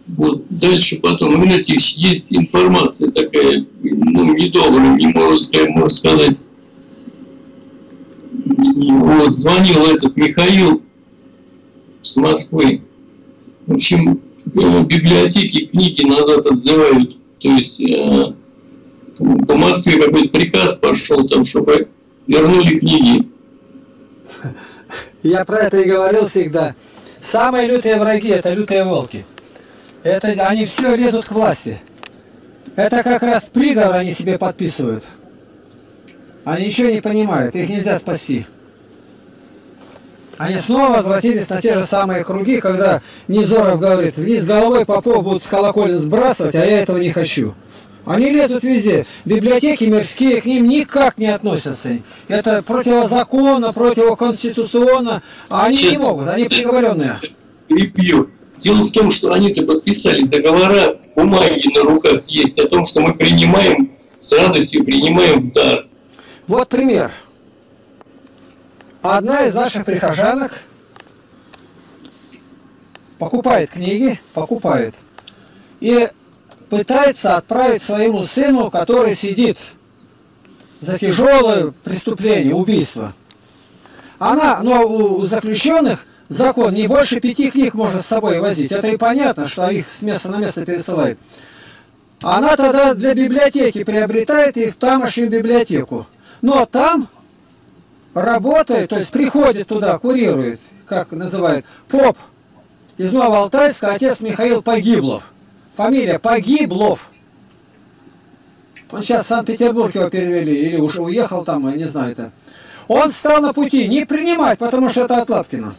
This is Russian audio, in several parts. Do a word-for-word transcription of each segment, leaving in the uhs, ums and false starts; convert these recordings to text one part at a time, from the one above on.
Вот дальше потом, у меня есть информация такая, ну, недобрая, не можно сказать, можно сказать. Вот, звонил этот Михаил с Москвы. В общем, библиотеки книги назад отзывают. То есть э, по Москве какой-то приказ пошел, там, чтобы вернули книги. Я про это и говорил всегда. Самые лютые враги – это лютые волки. Это, они все лезут к власти. Это как раз приговор они себе подписывают. Они ничего не понимают, их нельзя спасти. Они снова возвратились на те же самые круги, когда Низоров говорит, вниз головой попов будут с колоколен сбрасывать, а я этого не хочу. Они лезут везде. Библиотеки мирские к ним никак не относятся. Это противозаконно, противоконституционно. А они не могут, они приговоренные. Перепью. Дело в том, что они-то подписали договора, бумаги на руках есть о том, что мы принимаем, с радостью принимаем дар. Вот пример. Одна из наших прихожанок покупает книги, покупает, и пытается отправить своему сыну, который сидит за тяжелое преступление, убийство. Она, но у заключенных закон, не больше пяти книг можно с собой возить. Это и понятно, что их с места на место пересылают. Она тогда для библиотеки приобретает их в тамошнюю библиотеку. Но там работает, то есть приходит туда, курирует, как называют, поп из Новоалтайска, отец Михаил Погиблов. Фамилия Погиблов. Он сейчас в Санкт-Петербург его перевели, или уже уехал там, я не знаю это. Он стал на пути не принимать, потому что это от Лапкина.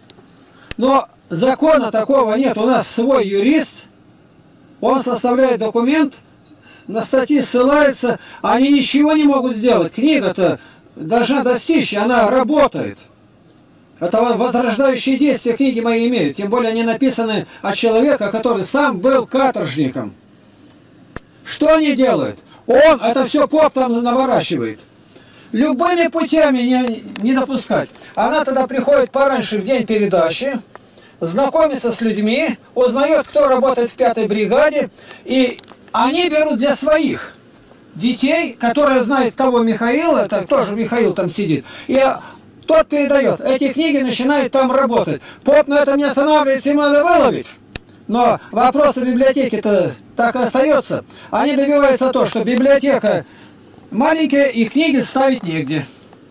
Но закона такого нет. У нас свой юрист, он составляет документ, на статьи ссылается, они ничего не могут сделать. Книга-то должна достичь, она работает. Это возрождающие действия книги мои имеют. Тем более они написаны от человека, который сам был каторжником. Что они делают? Он это все поп там наворачивает. Любыми путями не, не допускать. Она тогда приходит пораньше в день передачи, знакомится с людьми, узнает, кто работает в пятой бригаде, и они берут для своих детей, которые знают того Михаила, это тоже Михаил там сидит, и тот передает. Эти книги начинают там работать. Поп на этом не останавливается, ему надо выловить. Но вопрос о библиотеке-то так и остается. Они добиваются того, что библиотека маленькая, и книги ставить негде.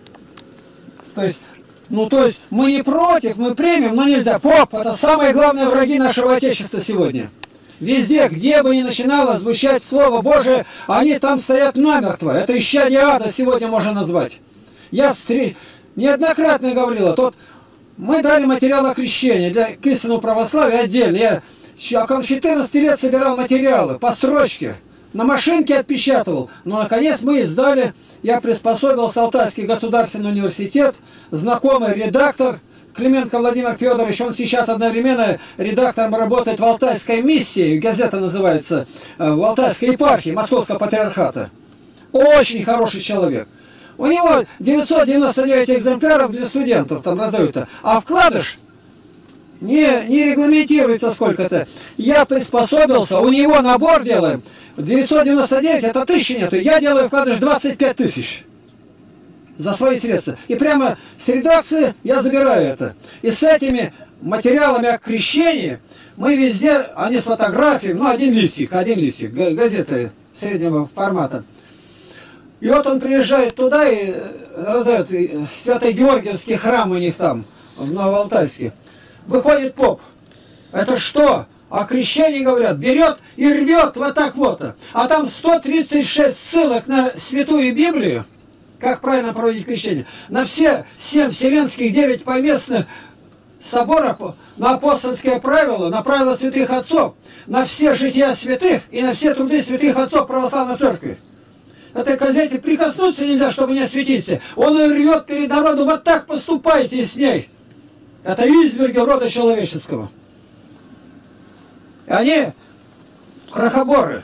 То есть, ну то есть мы не против, мы примем, но нельзя. Поп – это самые главные враги нашего Отечества сегодня. Везде, где бы ни начинало звучать Слово Божие, они там стоят намертво. Это исчадие ада сегодня можно назвать. Я встреч... неоднократно говорила, тот мы дали материал о крещении для к истинному православию отдельно. Я четырнадцать лет собирал материалы по строчке, на машинке отпечатывал. Но наконец мы издали, я приспособился, Алтайский государственный университет, знакомый редактор Клименко Владимир Федорович, он сейчас одновременно редактором работает в Алтайской миссии, газета называется, в Алтайской епархии Московского патриархата. Очень хороший человек. У него девятьсот девяносто девять экземпляров для студентов там раздают-то. А вкладыш не, не регламентируется сколько-то. Я приспособился, у него набор делаем. девятьсот девяносто девять это тысячи нету. Я делаю вкладыш двадцать пять тысяч. За свои средства. И прямо с редакции я забираю это. И с этими материалами о крещении мы везде, они с фотографией, ну один листик, один листик, газеты среднего формата. И вот он приезжает туда и раздает Свято-Георгиевский храм у них там, в Новоалтайске. Выходит поп. Это что? О крещении говорят. Берет и рвет вот так вот. А там сто тридцать шесть ссылок на Святую Библию. Как правильно проводить крещение? На все семь вселенских, девять поместных соборах, на апостольские правила, на правила святых отцов, на все жития святых и на все труды святых отцов православной церкви. Этой газете прикоснуться нельзя, чтобы не осветиться. Он ее рвет перед народом, вот так поступайте с ней. Это изверги рода человеческого. И они крохоборы.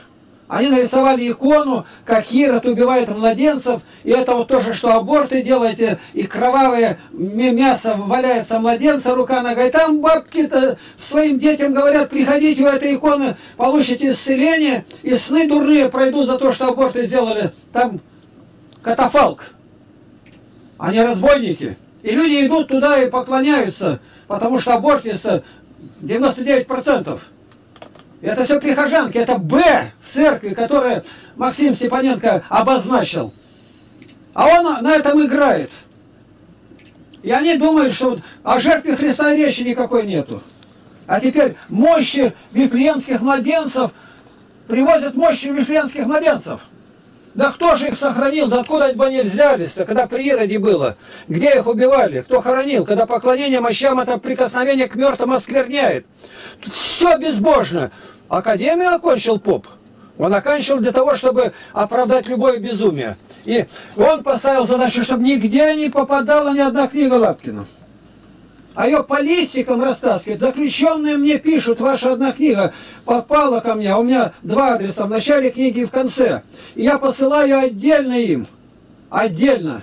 Они нарисовали икону, как Ирод убивает младенцев, и это вот то же, что аборты делаете, и кровавое мясо валяется младенца, рука, нога. И там бабки-то своим детям говорят, приходите у этой иконы, получите исцеление, и сны дурные пройдут за то, что аборты сделали. Там катафалк. Они разбойники. И люди идут туда и поклоняются, потому что абортиста девяносто девять процентов. Это все прихожанки, это Б в церкви, которое Максим Степаненко обозначил. А он на этом играет. И они думают, что о жертве Христа речи никакой нету. А теперь мощи вифлеемских младенцев привозят мощи вифлеемских младенцев. Да кто же их сохранил? Да откуда бы они взялись-то, когда при Ироде было? Где их убивали? Кто хоронил? Когда поклонение мощам, это прикосновение к мертвым оскверняет. Все безбожно. Академию окончил поп. Он окончил для того, чтобы оправдать любое безумие. И он поставил задачу, чтобы нигде не попадала ни одна книга Лапкина. А ее по листикам растаскивают. Заключенные мне пишут, ваша одна книга попала ко мне. У меня два адреса, в начале книги и в конце. И я посылаю отдельно им. Отдельно.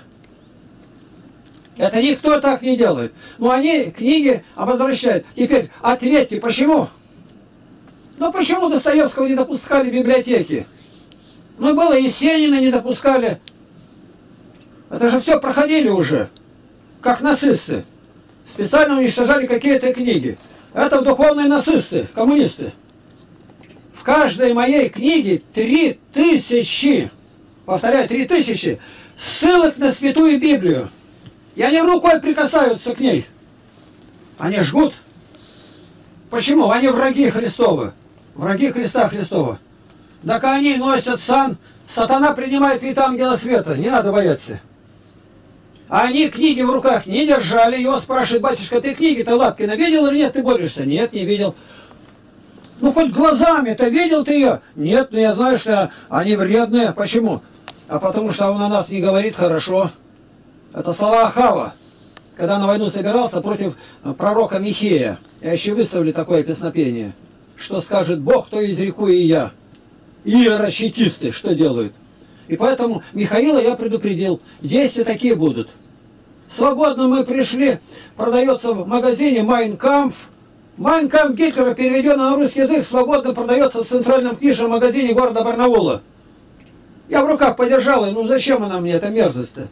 Это никто так не делает. Но они книги возвращают. Теперь ответьте, почему? Ну почему Достоевского не допускали в библиотеки? Ну было Есенина не допускали. Это же все проходили уже. Как нацисты. Специально уничтожали какие-то книги. Это духовные нацисты, коммунисты. В каждой моей книге три тысячи, повторяю, три тысячи ссылок на Святую Библию. И они рукой прикасаются к ней. Они жгут. Почему? Они враги Христовы. Враги Христа Христова. Так они носят сан. Сатана принимает вид ангела света. Не надо бояться. А они книги в руках не держали. Его спрашивает, батюшка, ты книги-то Лапкина видел или нет? Ты борешься? Нет, не видел. Ну, хоть глазами-то видел ты ее? Нет, но я знаю, что они вредные. Почему? А потому что он о нас не говорит хорошо. Это слова Ахава. Когда на войну собирался против пророка Михея. Я еще выставили такое песнопение. Что скажет Бог, то изреку и я. Иерощитисты что делают? И поэтому Михаила я предупредил. Действия такие будут. Свободно мы пришли. Продается в магазине Mein Kampf. Mein Kampf Гитлера переведен на русский язык. Свободно продается в центральном книжном магазине города Барнаула. Я в руках подержал. Ну зачем она мне, эта мерзость-то?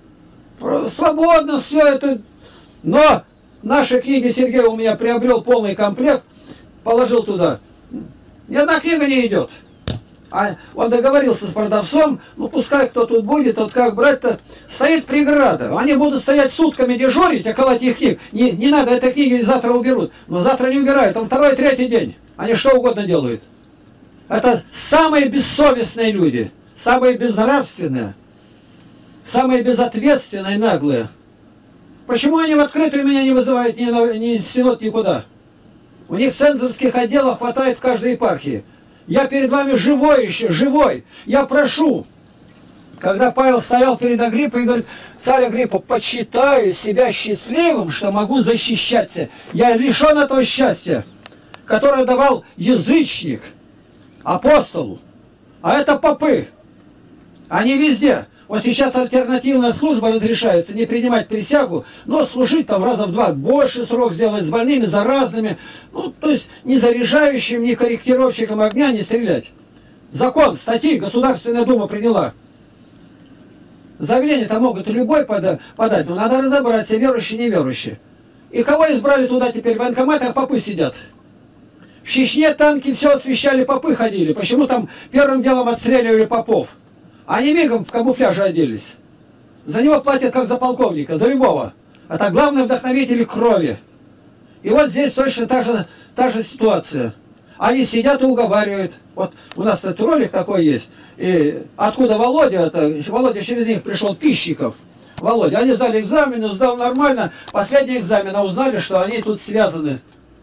Свободно все это. Но наши книги Сергей у меня приобрел полный комплект. Положил туда. Ни одна книга не идет. А он договорился с продавцом, ну пускай кто тут будет, вот как брать-то, стоит преграда. Они будут стоять сутками дежурить, около этих книг. Не, не надо, эти книги завтра уберут. Но завтра не убирают, он второй, третий день. Они что угодно делают. Это самые бессовестные люди, самые безнравственные, самые безответственные, наглые. Почему они в открытую меня не вызывают ни, на, ни в синод, никуда? У них цензорских отделов хватает в каждой епархии. Я перед вами живой еще, живой. Я прошу. Когда Павел стоял перед Агриппой и говорит, царь Агриппа, почитаю себя счастливым, что могу защищаться. Я лишен этого счастья, которое давал язычник апостолу. А это попы. Они везде. Вот сейчас альтернативная служба разрешается не принимать присягу, но служить там раза в два больше срок сделать, с больными, заразными. Ну, то есть не заряжающим, не корректировщиком огня не стрелять. Закон, статьи Государственная Дума приняла. Заявление-то могут и любой подать, но надо разобраться, верующие, неверующие. И кого избрали туда теперь? В военкоматах попы сидят. В Чечне танки все освещали, попы ходили. Почему там первым делом отстреливали попов? Они мигом в камуфляже оделись. За него платят как за полковника, за любого. Это главный вдохновитель крови. И вот здесь точно та же, та же ситуация. Они сидят и уговаривают. Вот у нас этот ролик такой есть. И откуда Володя, это, Володя через них пришел, Пищиков. Володя, они сдали экзамен, сдал нормально. Последний экзамен, а узнали, что они тут связаны.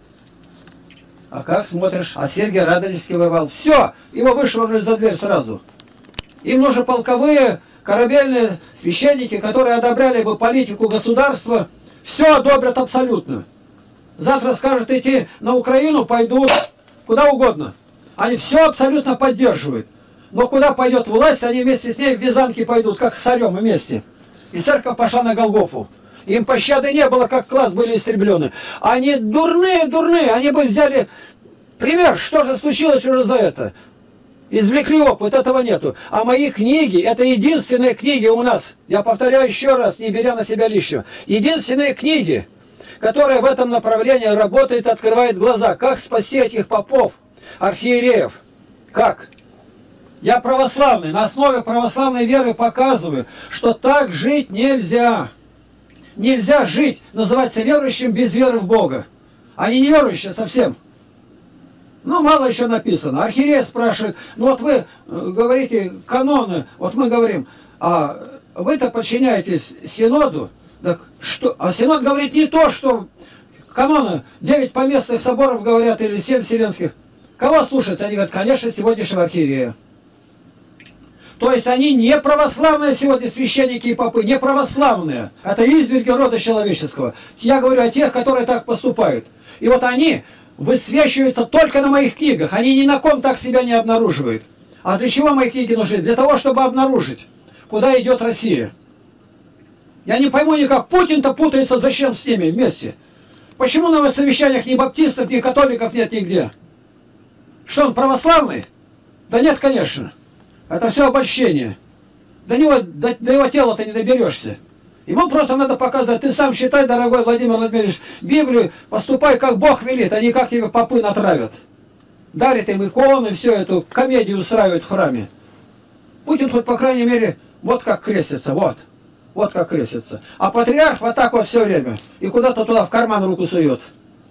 А как смотришь? А Сергей Радонежский воевал. Все, его вышвырнули за дверь сразу. Им нужны полковые, корабельные священники, которые одобряли бы политику государства. Все одобрят абсолютно. Завтра скажут идти на Украину, пойдут куда угодно. Они все абсолютно поддерживают. Но куда пойдет власть, они вместе с ней в Вязанки пойдут, как с царем вместе. И церковь пошла на Голгофу. Им пощады не было, как класс были истреблены. Они дурные, дурные, они бы взяли пример, что же случилось уже за это. Извлекли опыт, этого нету. А мои книги, это единственные книги у нас, я повторяю еще раз, не беря на себя лишнего, единственные книги, которые в этом направлении работают, открывают глаза. Как спасти этих попов, архиереев? Как? Я православный, на основе православной веры показываю, что так жить нельзя. Нельзя жить, называться верующим без веры в Бога. Они не верующие совсем. Ну, мало еще написано. Архиерей спрашивает, ну вот вы говорите каноны, вот мы говорим, а вы-то подчиняетесь Синоду, так что? А Синод говорит не то, что каноны, девять поместных соборов говорят, или семь вселенских. Кого слушать? Они говорят, конечно, сегодняшнего архиерея. То есть они не православные сегодня священники и попы, не православные. Это изверги рода человеческого. Я говорю о тех, которые так поступают. И вот они высвечиваются только на моих книгах. Они ни на ком так себя не обнаруживают. А для чего мои книги нужны? Для того, чтобы обнаружить, куда идет Россия. Я не пойму никак, Путин-то путается, зачем с ними вместе? Почему на совещаниях ни баптистов, ни католиков нет нигде? Что, он православный? Да нет, конечно. Это все обольщение. До него, до, до его тела ты не доберешься. Ему просто надо показать, ты сам считай, дорогой Владимир Владимирович, Библию, поступай, как Бог велит, а не как тебе попы натравят. Дарит им иконы, всю эту комедию устраивают в храме. Путин хоть, по крайней мере, вот как крестится, вот. Вот как крестится. А патриарх вот так вот все время. И куда-то туда в карман руку сует.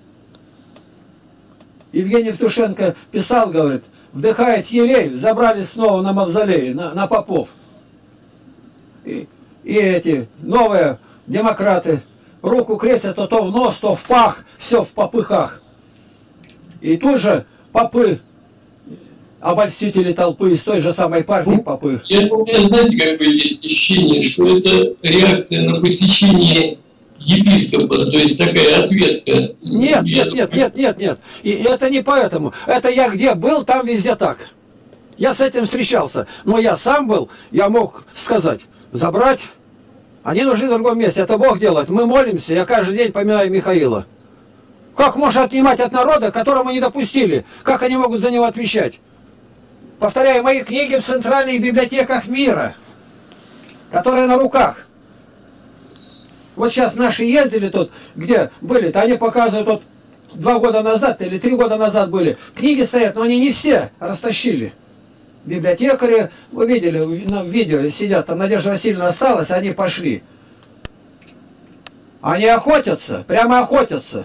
Евгений Евтушенко писал, говорит, вдыхает елей, забрали снова на мавзолей, на, на попов. И, и эти новые демократы руку крестят то, то в нос, то в пах, все в попыхах. И тут же попы, обольстители толпы из той же самой партии попы. Я, у меня, знаете, как бы есть ощущение, что это реакция на посещение епископа, то есть такая ответка. Нет, нет, нет, нет, нет, нет. И это не поэтому. Это я где был, там везде так. Я с этим встречался. Но я сам был, я мог сказать, забрать. Они нужны в другом месте. Это Бог делает. Мы молимся, я каждый день поминаю Михаила. Как можно отнимать от народа, которому не допустили? Как они могут за него отвечать? Повторяю, мои книги в центральных библиотеках мира, которые на руках. Вот сейчас наши ездили тут, где были-то, они показывают, вот два года назад или три года назад были. Книги стоят, но они не все растащили. Библиотекари, вы видели, на видео сидят, там Надежда Васильевна осталась, они пошли. Они охотятся, прямо охотятся.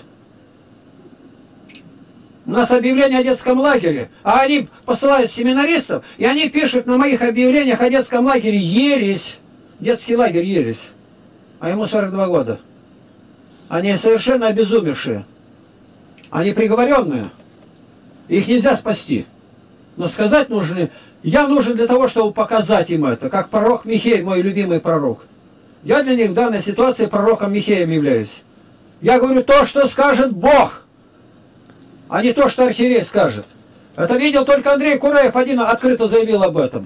У нас объявление о детском лагере, а они посылают семинаристов, и они пишут на моих объявлениях о детском лагере ересь. Детский лагерь ересь. А ему сорок два года. Они совершенно обезумевшие. Они приговоренные. Их нельзя спасти. Но сказать нужно, я нужен для того, чтобы показать им это, как пророк Михей, мой любимый пророк. Я для них в данной ситуации пророком Михеем являюсь. Я говорю то, что скажет Бог, а не то, что архиерей скажет. Это видел только Андрей Кураев, один открыто заявил об этом.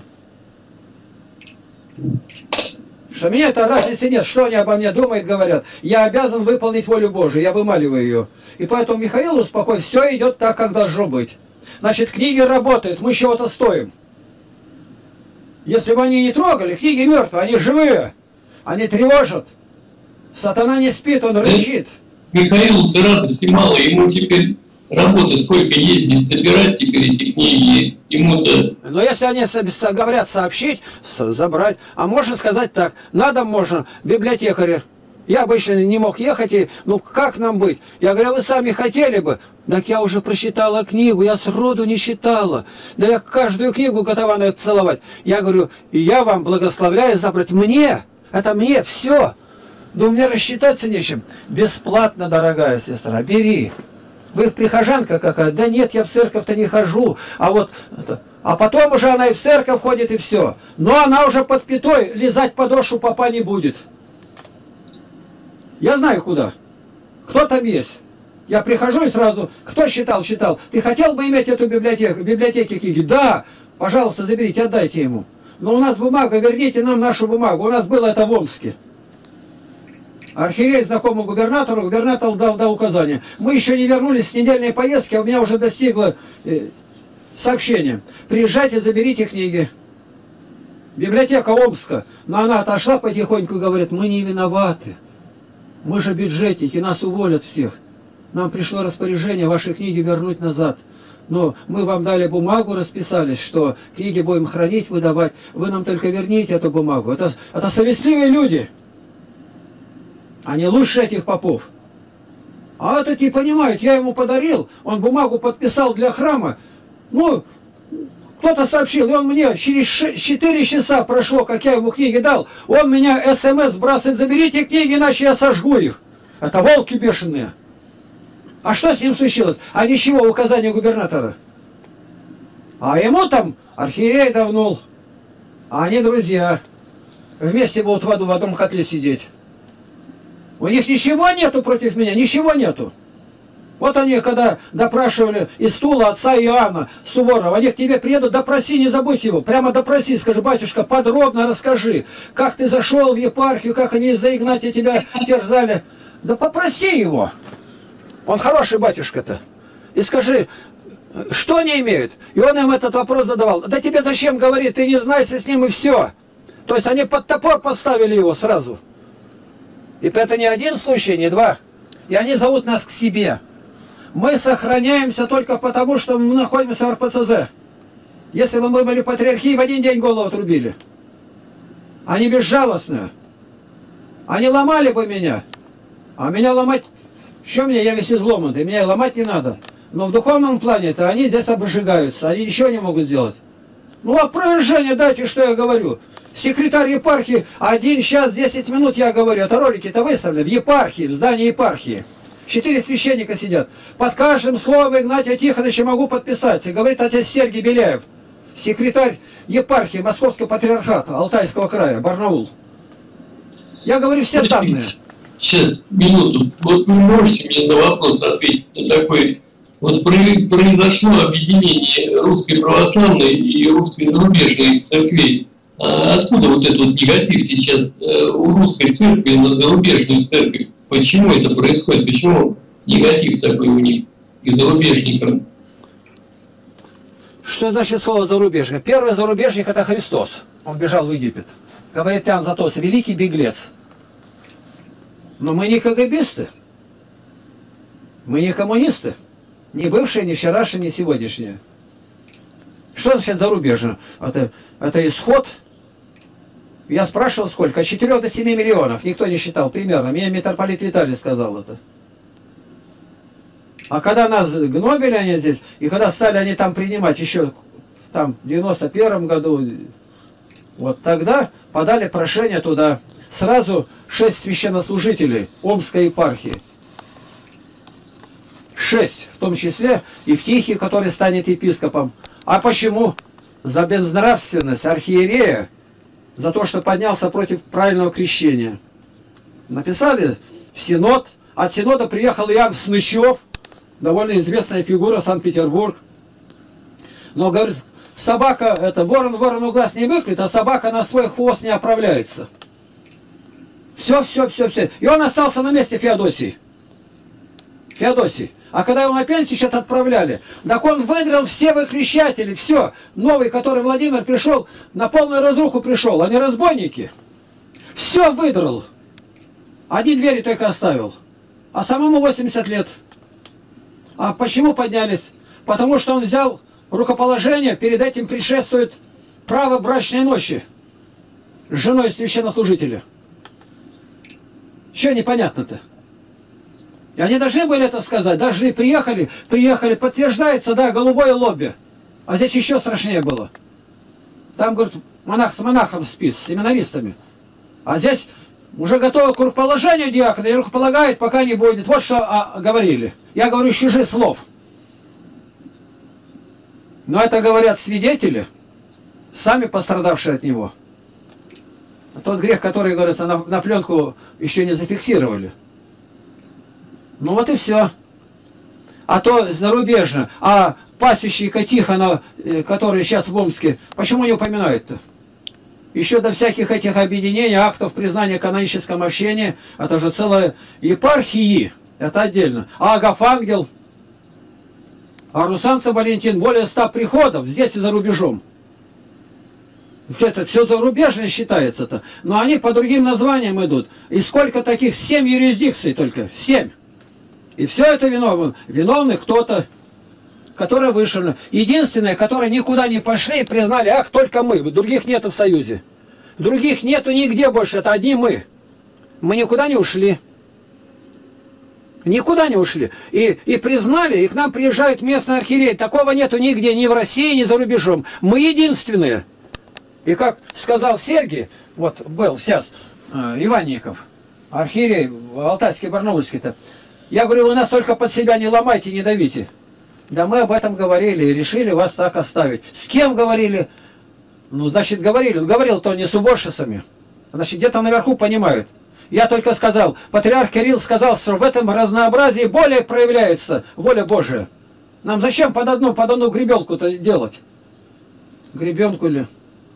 Что меня это разницы нет, что они обо мне думают, говорят. Я обязан выполнить волю Божию, я вымаливаю ее. И поэтому Михаил, успокой, все идет так, как должно быть. Значит, книги работают, мы чего-то стоим. Если бы они не трогали, книги мертвые, они живые. Они тревожат. Сатана не спит, он рычит. Михаилу-то радости мало, ему теперь работы сколько ездить, собирать теперь эти книги, ему-то... Но если они говорят сообщить, забрать, а можно сказать так, надо можно, библиотекари. Я обычно не мог ехать, и, ну как нам быть? Я говорю, вы сами хотели бы? Так я уже прочитала книгу, я сроду не читала. Да я каждую книгу готова на это целовать. Я говорю, я вам благословляю забрать мне, это мне, все. Да у меня рассчитаться нечем. Бесплатно, дорогая сестра, бери. Вы прихожанка какая? Да нет, я в церковь-то не хожу. А вот, это, а потом уже она и в церковь ходит, и все. Но она уже под пятой, лизать подошву папа не будет. Я знаю куда. Кто там есть? Я прихожу и сразу, кто считал, считал. Ты хотел бы иметь эту библиотеку, библиотеки книги? Да. Пожалуйста, заберите, отдайте ему. Но у нас бумага, верните нам нашу бумагу. У нас было это в Омске. Архиерей знакомый губернатору, губернатор дал, дал указание. Мы еще не вернулись с недельной поездки, а у меня уже достигло э, сообщение. Приезжайте, заберите книги. Библиотека Омска. Но она отошла потихоньку и говорит, мы не виноваты. Мы же бюджетники, нас уволят всех. Нам пришло распоряжение ваши книги вернуть назад. Но мы вам дали бумагу, расписались, что книги будем хранить, выдавать. Вы нам только верните эту бумагу. Это, это совестливые люди. Они лучше этих попов. А это не понимают, я ему подарил, он бумагу подписал для храма. Ну, кто-то сообщил, и он мне через четыре часа прошло, как я ему книги дал, он меня смс сбрасывает, заберите книги, иначе я сожгу их. Это волки бешеные. А что с ним случилось? А ничего, указание губернатора. А ему там архиерей давнул. А они друзья. Вместе будут в аду в одном котле сидеть. У них ничего нету против меня, ничего нету. Вот они, когда допрашивали из Тула отца Иоанна Суворова, они к тебе приедут, допроси, не забудь его, прямо допроси, скажи, батюшка, подробно расскажи, как ты зашел в епархию, как они из-за Игнатия тебя терзали. Да попроси его. Он хороший батюшка-то. И скажи, что они имеют? И он им этот вопрос задавал. Да тебе зачем говорит, ты не знайся с ним и все. То есть они под топор поставили его сразу. И это не один случай, не два. И они зовут нас к себе. Мы сохраняемся только потому, что мы находимся в эр пэ цэ зэ. Если бы мы были патриархией, в один день голову отрубили. Они безжалостные. Они ломали бы меня. А меня ломать... Что мне? Я весь изломанный. Меня ломать не надо. Но в духовном плане-то они здесь обжигаются. Они ничего не могут сделать. Ну, опровержение дайте, что я говорю. Секретарь епархии, один час десять минут я говорю, это ролики-то выставлены в епархии, в здании епархии. Четыре священника сидят. Под каждым словом Игнатия Тихоновича могу подписаться. Говорит отец Сергий Беляев, секретарь епархии Московского патриархата Алтайского края, Барнаул. Я говорю, все данные. Сейчас, минуту. Вот вы можете мне на вопрос ответить на такой. Вот произошло объединение русской православной и русской зарубежной церквей. А откуда вот этот вот негатив сейчас у русской церкви на зарубежную церковь? Почему это происходит? Почему негатив такой у них и зарубежникам? Что значит слово зарубежник? Первый зарубежник это Христос. Он бежал в Египет. Говорит Иоанн Златоуст, великий беглец. Но мы не КГБисты. Мы не коммунисты. Не бывшие, не вчерашние, не сегодняшние. Что значит зарубежно? Это, это исход. Я спрашивал сколько? От четырёх до семи миллионов. Никто не считал примерно. Мне митрополит Виталий сказал это. А когда нас гнобили они здесь, и когда стали они там принимать еще там в девяносто первом году, вот тогда подали прошение туда. Сразу шесть священнослужителей Омской епархии. Шесть, в том числе и Евтихий, который станет епископом. А почему? За безнравственность архиерея, за то, что поднялся против правильного крещения. Написали в Синод. От Синода приехал Иоанн Снычев, довольно известная фигура, Санкт-Петербург. Но, говорит, собака, это ворон ворону глаз не выклюет, а собака на свой хвост не оправляется. Все, все, все, все. И он остался на месте Феодосии. Феодосий. А когда его на пенсию сейчас отправляли, так он выиграл все выключатели, все. Новый, который Владимир пришел, на полную разруху пришел, а не разбойники. Все выдрал. Одни двери только оставил. А самому восемьдесят лет. А почему поднялись? Потому что он взял рукоположение, перед этим предшествует право брачной ночи с женой священнослужителя. Что непонятно-то? И они должны были это сказать, должны, приехали, приехали, подтверждается, да, голубое лобби. А здесь еще страшнее было. Там, говорит, монах с монахом спит, с семинаристами. А здесь уже готовы к рукоположению диакона, и рукополагает, пока не будет. Вот что а, говорили. Я говорю с чужих слов. Но это говорят свидетели, сами пострадавшие от него. Тот грех, который, говорится, на, на пленку еще не зафиксировали. Ну вот и все. А то зарубежно. А пасечника Тихона, который сейчас в Омске, почему не упоминают-то? Еще до всяких этих объединений, актов признания каноническом общении, это же целая епархии, это отдельно. А Агафангел, а Русанцев Валентин, более ста приходов здесь и за рубежом. Это все зарубежное считается-то. Но они по другим названиям идут. И сколько таких? Семь юрисдикций только. Семь. И все это виновен. Виновный кто-то, который вышел. Единственное, которые никуда не пошли и признали, ах, только мы. Других нету в Союзе. Других нету нигде больше. Это одни мы. Мы никуда не ушли. Никуда не ушли. И, и признали, и к нам приезжают местные архиереи. Такого нету нигде, ни в России, ни за рубежом. Мы единственные. И как сказал Сергий, вот был сейчас э, Иванников, архиерей Алтайский, Барнаульский-то, я говорю, вы нас только под себя не ломайте, не давите. Да мы об этом говорили и решили вас так оставить. С кем говорили? Ну, значит, говорили. Говорил-то не с уборщицами. Значит, где-то наверху понимают. Я только сказал, патриарх Кирилл сказал, что в этом разнообразии более проявляется воля Божия. Нам зачем под одну, под одну гребенку-то делать? Гребенку ли?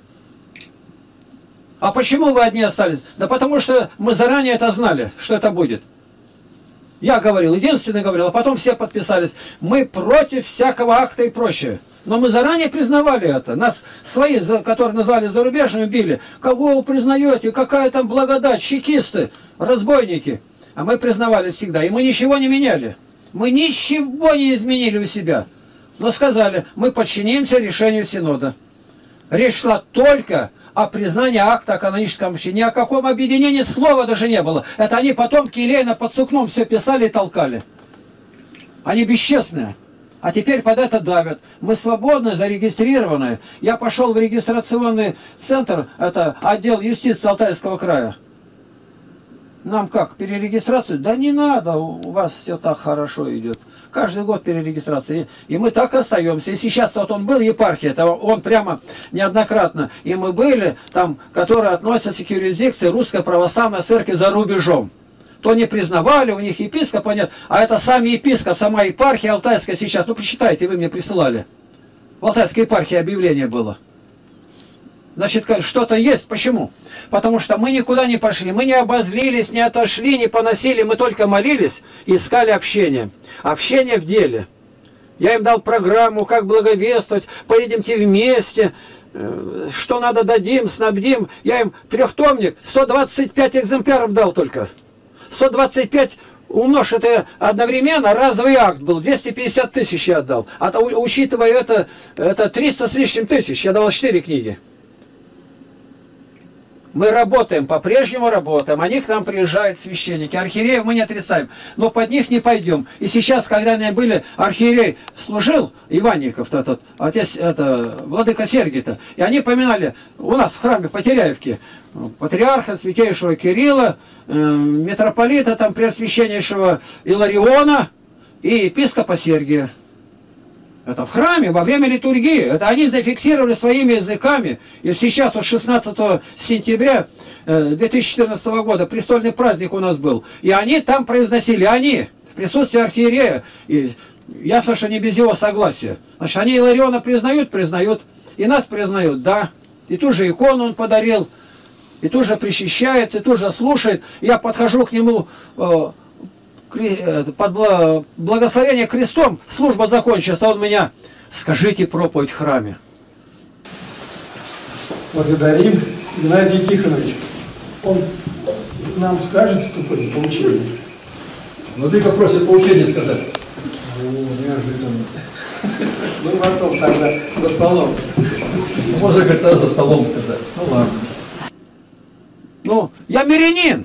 А почему вы одни остались? Да потому что мы заранее это знали, что это будет. Я говорил, единственный говорил, а потом все подписались. Мы против всякого акта и прочее. Но мы заранее признавали это. Нас свои, которые назвали зарубежными, били. Кого вы признаете? Какая там благодать? Чекисты, разбойники. А мы признавали всегда. И мы ничего не меняли. Мы ничего не изменили у себя. Но сказали, мы подчинимся решению Синода. Речь шла только о признании акта о каноническом общении. Ни о каком объединении слова даже не было. Это они потомки Илейна под сукном все писали и толкали. Они бесчестные. А теперь под это давят. Мы свободны, зарегистрированные. Я пошел в регистрационный центр, это отдел юстиции Алтайского края. Нам как, перерегистрацию? Да не надо, у вас все так хорошо идет. Каждый год перерегистрация. И мы так остаемся. И сейчас вот он был епархия, это он прямо неоднократно. И мы были там, которые относятся к юрисдикции Русской Православной Церкви за рубежом. То не признавали, у них епископа нет. А это сам епископ, сама епархия Алтайская сейчас. Ну, почитайте, вы мне присылали. В Алтайской епархии объявление было. Значит, что-то есть. Почему? Потому что мы никуда не пошли. Мы не обозлились, не отошли, не поносили. Мы только молились и искали общение. Общение в деле. Я им дал программу, как благовествовать. Поедемте вместе. Что надо, дадим, снабдим. Я им трехтомник, сто двадцать пять экземпляров дал только. сто двадцать пять умножь, это одновременно разовый акт был. двести пятьдесят тысяч я отдал. А то, учитывая это, это триста с лишним тысяч. Я давал четыре книги. Мы работаем, по-прежнему работаем. Они к нам приезжают, священники. Архиереев мы не отрицаем, но под них не пойдем. И сейчас, когда они были, архиерей служил, Иванников, этот, отец, это, владыка Сергий-то, и они поминали у нас в храме Потеряевки патриарха святейшего Кирилла, э, митрополита, там, преосвященнейшего Илариона и епископа Сергия. Это в храме, во время литургии. Это они зафиксировали своими языками. И сейчас, вот шестнадцатого сентября две тысячи четырнадцатого года, престольный праздник у нас был. И они там произносили, они, в присутствии архиерея. И ясно, что не без его согласия. Значит, они Илариона признают, признают. И нас признают, да. И ту же икону он подарил. И тут же причащается, и тут же слушает. Я подхожу к нему... под благословение крестом, служба закончилась, а он меня, скажите проповедь в храме. Благодарим Геннадий Тихонович. Он нам скажет какое-нибудь поучение. Владыка просит поучение сказать. О, неожиданно. Ну, потом тогда за столом. Можно как-то за столом сказать. Ну ладно. Ну, я мирянин.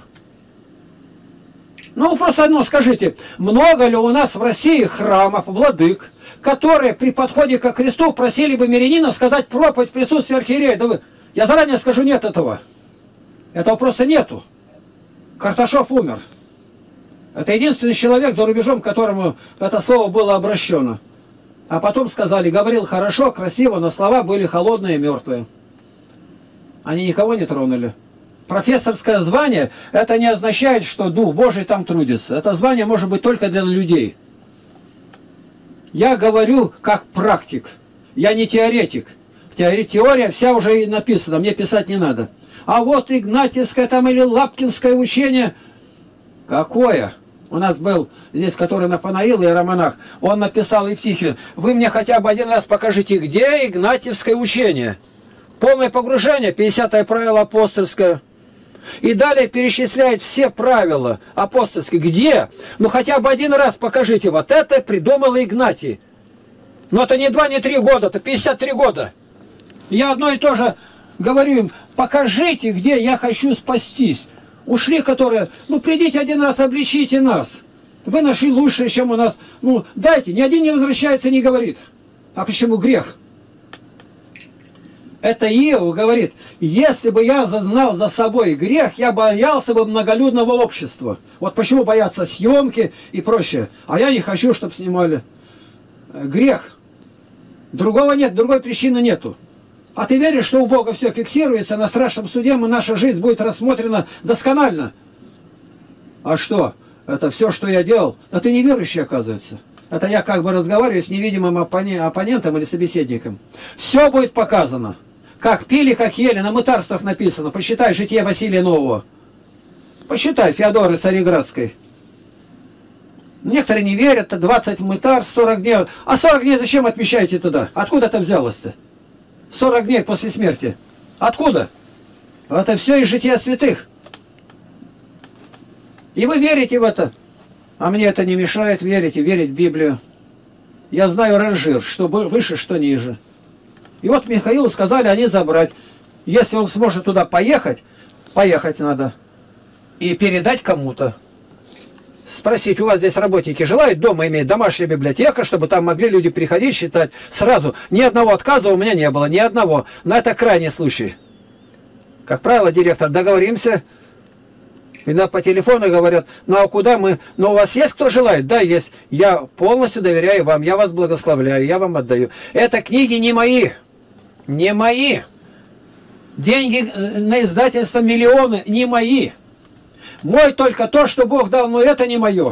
Ну, просто одно скажите, много ли у нас в России храмов, владык, которые при подходе ко кресту просили бы мирянина сказать проповедь в присутствии архиерея? Да вы, я заранее скажу, нет этого. Этого просто нету. Карташов умер. Это единственный человек за рубежом, к которому это слово было обращено. А потом сказали, говорил хорошо, красиво, но слова были холодные и мертвые. Они никого не тронули. Профессорское звание, это не означает, что Дух Божий там трудится. Это звание может быть только для людей. Я говорю как практик. Я не теоретик. Теория вся уже и написана, мне писать не надо. А вот Игнатьевское там или Лапкинское учение. Какое? У нас был здесь, который Нафанаил и Романах, он написал Евтихию: вы мне хотя бы один раз покажите, где Игнатьевское учение. Полное погружение, пятидесятое правило апостольское. И далее перечисляет все правила апостольские. Где? Ну хотя бы один раз покажите. Вот это придумал Игнатий. Но это не два, не три года, это пятьдесят три года. Я одно и то же говорю им: покажите, где я хочу спастись. Ушли, которые, ну придите один раз, обличите нас. Вы нашли лучшее, чем у нас. Ну дайте, ни один не возвращается, не говорит. А почему грех? Это Иов говорит: если бы я зазнал за собой грех, я боялся бы многолюдного общества. Вот почему боятся съемки и прочее. А я не хочу, чтобы снимали. Грех. Другого нет, другой причины нету. А ты веришь, что у Бога все фиксируется, на страшном суде и наша жизнь будет рассмотрена досконально? А что? Это все, что я делал? Да ты неверующий, оказывается. Это я как бы разговариваю с невидимым оппонентом или собеседником. Все будет показано. Как пили, как ели, на мытарствах написано. Посчитай житие Василия Нового. Посчитай Феодоры Цареградской. Некоторые не верят, двадцать мытарств, сорок дней. А сорок дней зачем отмечаете туда? Откуда это взялось-то? сорок дней после смерти. Откуда? Это все из жития святых. И вы верите в это. А мне это не мешает верить и верить в Библию. Я знаю ранжир, что выше, что ниже. И вот Михаилу сказали они забрать. Если он сможет туда поехать, поехать надо. И передать кому-то. Спросить: у вас здесь работники желают дома иметь домашняя библиотека, чтобы там могли люди приходить, читать сразу. Ни одного отказа у меня не было, ни одного. Но это крайний случай. Как правило, директор: договоримся. Иногда по телефону говорят: ну а куда мы? Ну у вас есть кто желает? Да, есть. Я полностью доверяю вам, я вас благословляю, я вам отдаю. Это книги не мои. Не мои. Деньги на издательство миллионы не мои. Мой только то, что Бог дал, но это не мое.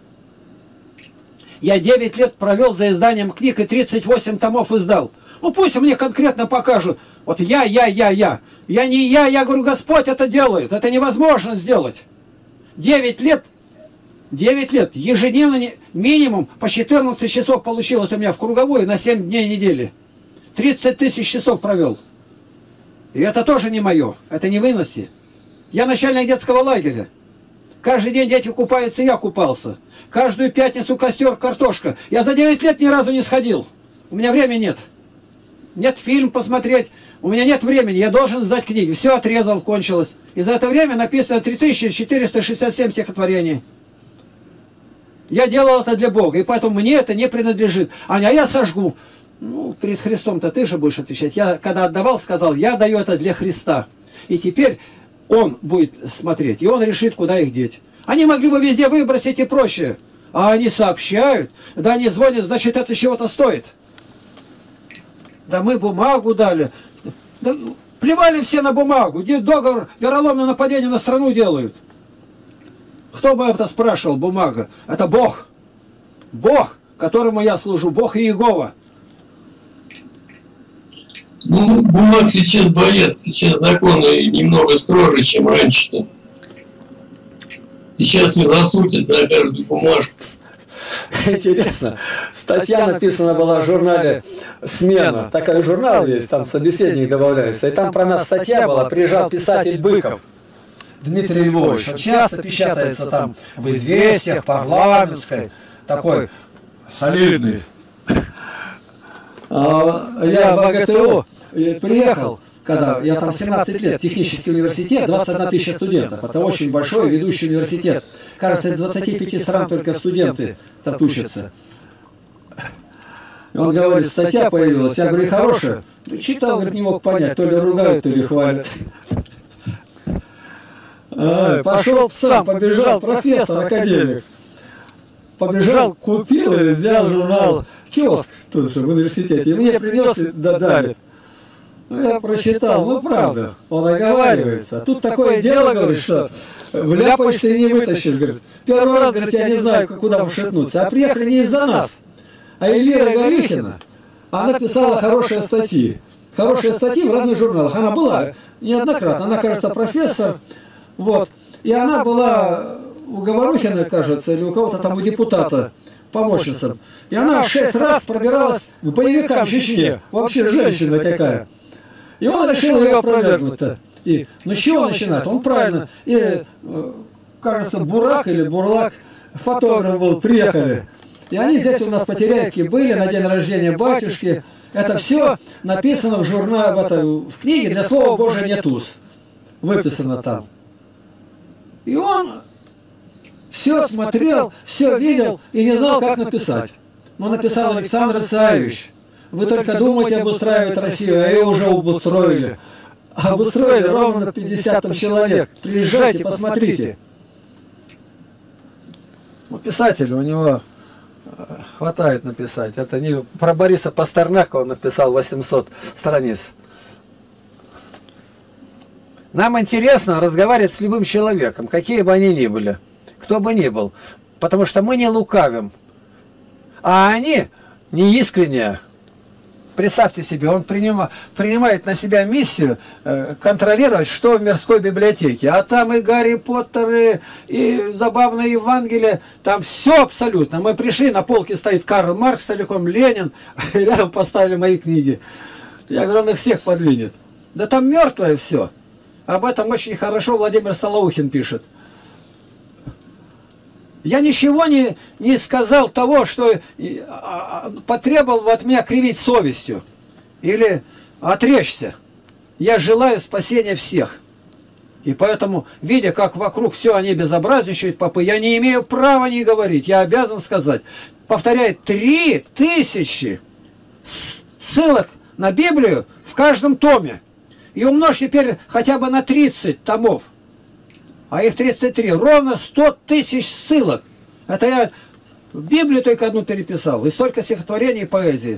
Я девять лет провел за изданием книг и тридцать восемь томов издал. Ну пусть мне конкретно покажут. Вот я, я, я, я. Я не я, я говорю, Господь это делает. Это невозможно сделать. девять лет, девять лет, ежедневно минимум по четырнадцать часов получилось у меня в круговой на семь дней недели. тридцать тысяч часов провел. И это тоже не мое. Это не выноси. Я начальник детского лагеря. Каждый день дети купаются, я купался. Каждую пятницу костер, картошка. Я за девять лет ни разу не сходил. У меня времени нет. Нет фильм посмотреть. У меня нет времени. Я должен сдать книги. Все отрезал, кончилось. И за это время написано три тысячи четыреста шестьдесят семь стихотворений. Я делал это для Бога. И поэтому мне это не принадлежит. Аня, а я сожгу. Ну, перед Христом-то ты же будешь отвечать. Я, когда отдавал, сказал: я даю это для Христа. И теперь он будет смотреть, и он решит, куда их деть. Они могли бы везде выбросить и прочее. А они сообщают, да они звонят, значит это чего-то стоит. Да мы бумагу дали. Да, плевали все на бумагу. Договор, вероломное нападение на страну делают. Кто бы это спрашивал, бумага? Это Бог. Бог, которому я служу, Бог и Иегова. Ну, бумаг сейчас боятся, сейчас законы немного строже, чем раньше-то. Сейчас не засудят на каждую бумажку. Интересно, статья написана была в журнале «Смена». Такой журнал есть, там собеседник добавляется. И там про нас статья была, приезжал писатель Быков Дмитрий Львович. Он часто печатается там в «Известиях», «Парламентской», такой солидный. Я в АГТУ приехал, когда я там семнадцать лет, технический университет, двадцать одна тысяча студентов. Это очень большой ведущий университет. Кажется, из двадцати пяти стран только студенты там учатся. Он говорит, статья появилась. Я говорю, хорошая. Читал, говорит, не мог понять, то ли ругают, то ли хвалят. Ай, пошел сам, побежал, профессор, академик. Побежал, купил и взял журнал, киоск тут же в университете, и мне принес и дарит. Ну, я прочитал, ну правда, он оговаривается. Тут такое дело, говорит, что вляпаешься и не вытащишь, говорит. Первый раз, говорит, я не знаю, куда ушатнуться, а приехали не из-за нас, А Эльвира Горюхина, она писала хорошие статьи. Хорошие статьи в разных журналах. Она была неоднократно. Она, кажется, профессор. Вот. И она была у Говорухина, кажется, или у кого-то там, у депутата, помощницей. И она шесть раз пробиралась к боевикам в Чечне. Вообще женщина какая. И он решил ее опровергнуть-то. И, ну с чего начинать? Он правильно. И, кажется, Бурак или Бурлак, фотограф был, приехали. И они здесь у нас по Теряйке были на день рождения батюшки. Это все написано в журнале, в, это, в книге «Для слова Божия нет уз». Выписано там. И он все смотрел, все видел и не знал, как написать. Но написал Александр Исаевич: вы только думаете обустраивать Россию, а ее уже обустроили. Обустроили ровно пятьдесят человек. Приезжайте, посмотрите. Ну, писатель, у него хватает написать. Это не про Бориса Пастернака он написал восемьсот страниц. Нам интересно разговаривать с любым человеком, какие бы они ни были, кто бы ни был. Потому что мы не лукавим. А они не искренние. Представьте себе, он принима, принимает на себя миссию э, контролировать, что в мирской библиотеке. А там и Гарри Поттер, и, и забавное Евангелие, там все абсолютно. Мы пришли, на полке стоит Карл Маркс целиком, Ленин, и рядом поставили мои книги. Я говорю, он их всех подвинет. Да там мертвое все. Об этом очень хорошо Владимир Солоухин пишет. Я ничего не, не сказал того, что потребовал от меня кривить совестью или отречься. Я желаю спасения всех. И поэтому, видя, как вокруг все они безобразничают, попы, я не имею права не говорить. Я обязан сказать. Повторяю, три тысячи ссылок на Библию в каждом томе. И умножь теперь хотя бы на тридцать томов. А их тридцать три. Ровно сто тысяч ссылок. Это я в Библию только одну переписал. И столько стихотворений и поэзии.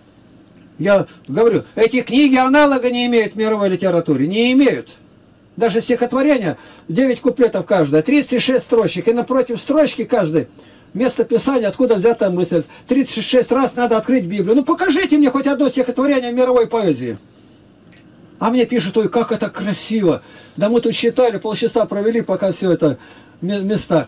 Я говорю, эти книги аналога не имеют в мировой литературе. Не имеют. Даже стихотворение, девять куплетов каждое, тридцать шесть строчек. И напротив строчки каждой место писания, откуда взята мысль. тридцать шесть раз надо открыть Библию. Ну покажите мне хоть одно стихотворение мировой поэзии. А мне пишут, ой, как это красиво. Да мы тут считали, полчаса провели, пока все это места.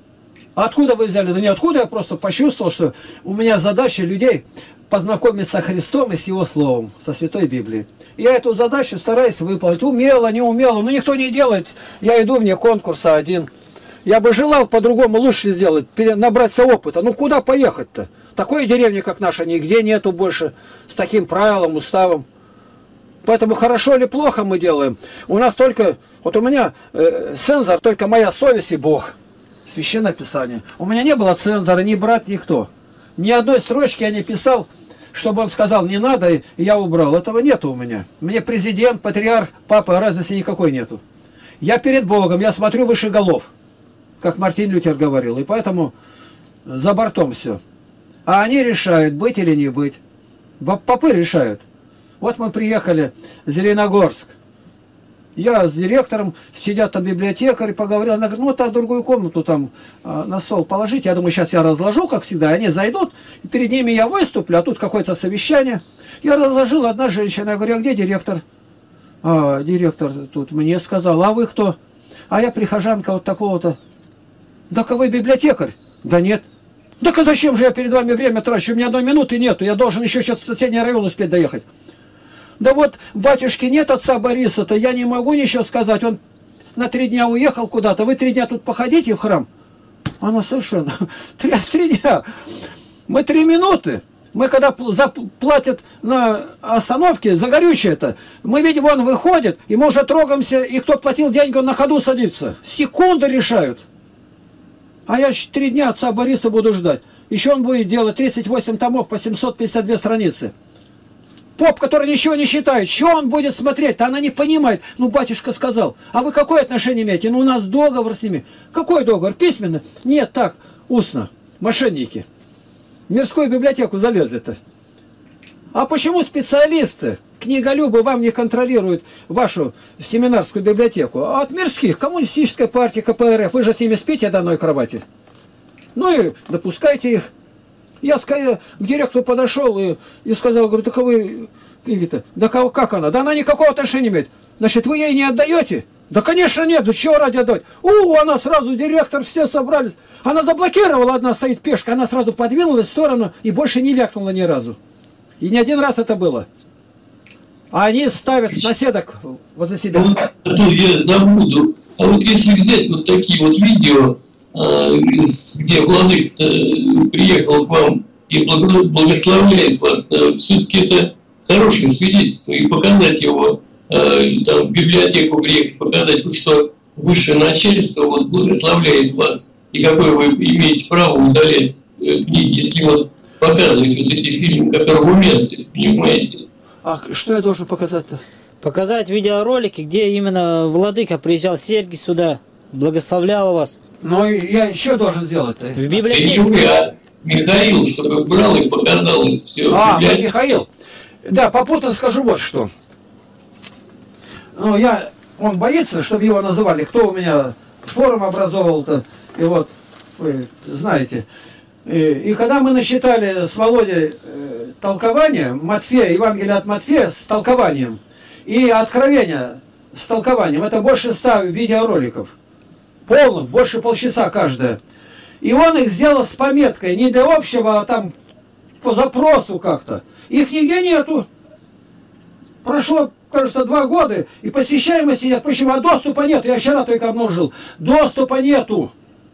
А откуда вы взяли? Да не откуда, я просто почувствовал, что у меня задача людей познакомиться со Христом и с Его Словом, со Святой Библией. Я эту задачу стараюсь выполнить. Умело, не умело, но никто не делает. Я иду вне конкурса один. Я бы желал по-другому лучше сделать, набраться опыта. Ну куда поехать-то? Такой деревни, как наша, нигде нету больше с таким правилом, уставом. Поэтому хорошо или плохо мы делаем. У нас только, вот у меня э, цензор, только моя совесть и Бог. Священное Писание. У меня не было цензора, ни брат, никто. Ни одной строчки я не писал, чтобы он сказал, не надо, и я убрал. Этого нету у меня. Мне президент, патриарх, папа, разницы никакой нету. Я перед Богом, я смотрю выше голов, как Мартин Лютер говорил. И поэтому за бортом все. А они решают, быть или не быть. Попы решают. Вот мы приехали в Зеленогорск. Я с директором, сидят там библиотекарь, поговорил. Она говорит, ну так другую комнату там а, на стол положить. Я думаю, сейчас я разложу, как всегда. Они зайдут, и перед ними я выступлю, а тут какое-то совещание. Я разложил, одна женщина. Я говорю, а где директор? А, директор тут мне сказал, а вы кто? А я прихожанка вот такого-то. Да вы библиотекарь? Да нет. Так а зачем же я перед вами время трачу? У меня одной минуты нету. Я должен еще сейчас в соседний район успеть доехать. Да вот, батюшки нет отца Бориса-то, я не могу ничего сказать. Он на три дня уехал куда-то. Вы три дня тут походите в храм. Она совершенно... Три, три дня. Мы три минуты. Мы когда платят на остановке за горючее-то, мы видим, он выходит, и мы уже трогаемся, и кто платил деньги, он на ходу садится. Секунды решают. А я три дня отца Бориса буду ждать. Еще он будет делать тридцать восемь томов по семьсот пятьдесят две страницы. Поп, который ничего не считает, что он будет смотреть-то? Она не понимает. Ну, батюшка сказал. А вы какое отношение имеете? Ну, у нас договор с ними. Какой договор? Письменно? Нет, так, устно. Мошенники. В мирскую библиотеку залезли-то. А почему специалисты, книголюбы, вам не контролируют вашу семинарскую библиотеку? А от мирских, коммунистической партии, ка пэ эр эф, вы же с ними спите до одной кровати. Ну и допускайте их. Я к директору подошел и, и сказал, говорю, так вы, да как она? Да она никакого отношения не имеет. Значит, вы ей не отдаете? Да, конечно, нет, да чего ради отдать? У, она сразу, директор, все собрались. Она заблокировала, одна стоит пешка, она сразу подвинулась в сторону и больше не вякнула ни разу. И не один раз это было. А они ставят наседок возле себя. Вот, а то я забуду. А вот если взять вот такие вот видео, где владык приехал к вам и благословляет вас, все-таки это хорошее свидетельство, и показать его, там, в библиотеку приехать, показать, что высшее начальство вот благословляет вас, и какое вы имеете право удалять книги, если вот показывать вот эти фильмы как аргументы, понимаете? А что я должен показать-то? Показать видеоролики, где именно владыка приезжал, Сергий сюда, благословлял вас. Ну, я еще должен сделать-то. В библиотеке. Я, Михаил, чтобы брал и показал это все. А, ну, Михаил. Да, попутно скажу вот что. Ну, я, он боится, чтобы его называли. Кто у меня форум образовывал-то, и вот, вы знаете. И, и когда мы насчитали с Володей э, толкование Матфея, Евангелие от Матфея с толкованием, и Откровение с толкованием, это больше ста видеороликов. Полных, больше полчаса каждая. И он их сделал с пометкой, не для общего, а там по запросу как-то. Их нигде нету. Прошло, кажется, два года, и посещаемости нет. Почему? А доступа нет. Я вчера только обнаружил. Доступа нету.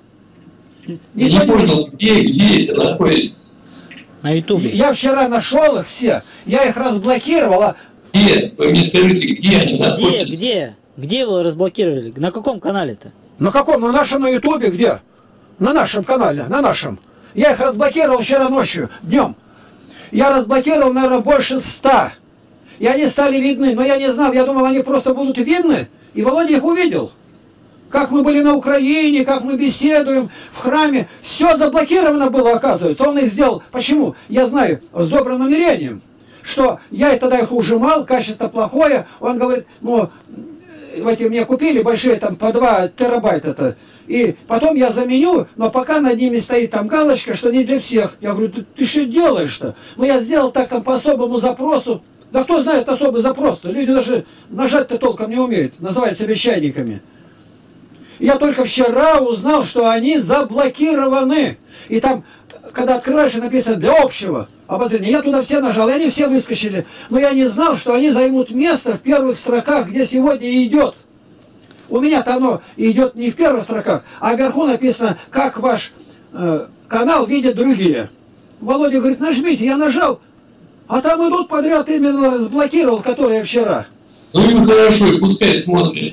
Я не понял, где, где это находится? На ютубе. Я вчера нашел их все. Я их разблокировал. А... Где? Вы мне скажите, где они находятся? Где? Где? Где вы разблокировали? На каком канале-то? На каком? На нашем на ютубе где? На нашем канале, на нашем. Я их разблокировал вчера ночью, днем. Я разблокировал, наверное, больше ста. И они стали видны, но я не знал, я думал, они просто будут видны. И Володя их увидел. Как мы были на Украине, как мы беседуем в храме. Все заблокировано было, оказывается. Он их сделал. Почему? Я знаю, с добрым намерением. Что я тогда их ужимал, качество плохое. Он говорит, ну, эти мне купили большие, там, по два терабайта-то. И потом я заменю, но пока над ними стоит там галочка, что не для всех. Я говорю, ты, ты что делаешь-то? Ну, я сделал так там по особому запросу. Да кто знает особый запрос-то? Люди даже нажать-то толком не умеют. Называют себя чайниками. Я только вчера узнал, что они заблокированы. И там, когда открываешь, написано для общего обозрения. Я туда все нажал, и они все выскочили. Но я не знал, что они займут место в первых строках, где сегодня идет. У меня-то оно идет не в первых строках, а вверху написано, как ваш э, канал видят другие. Володя говорит, нажмите, я нажал. А там идут подряд, именно разблокировал, которые я вчера. Ну им хорошо, и пускай смотрят.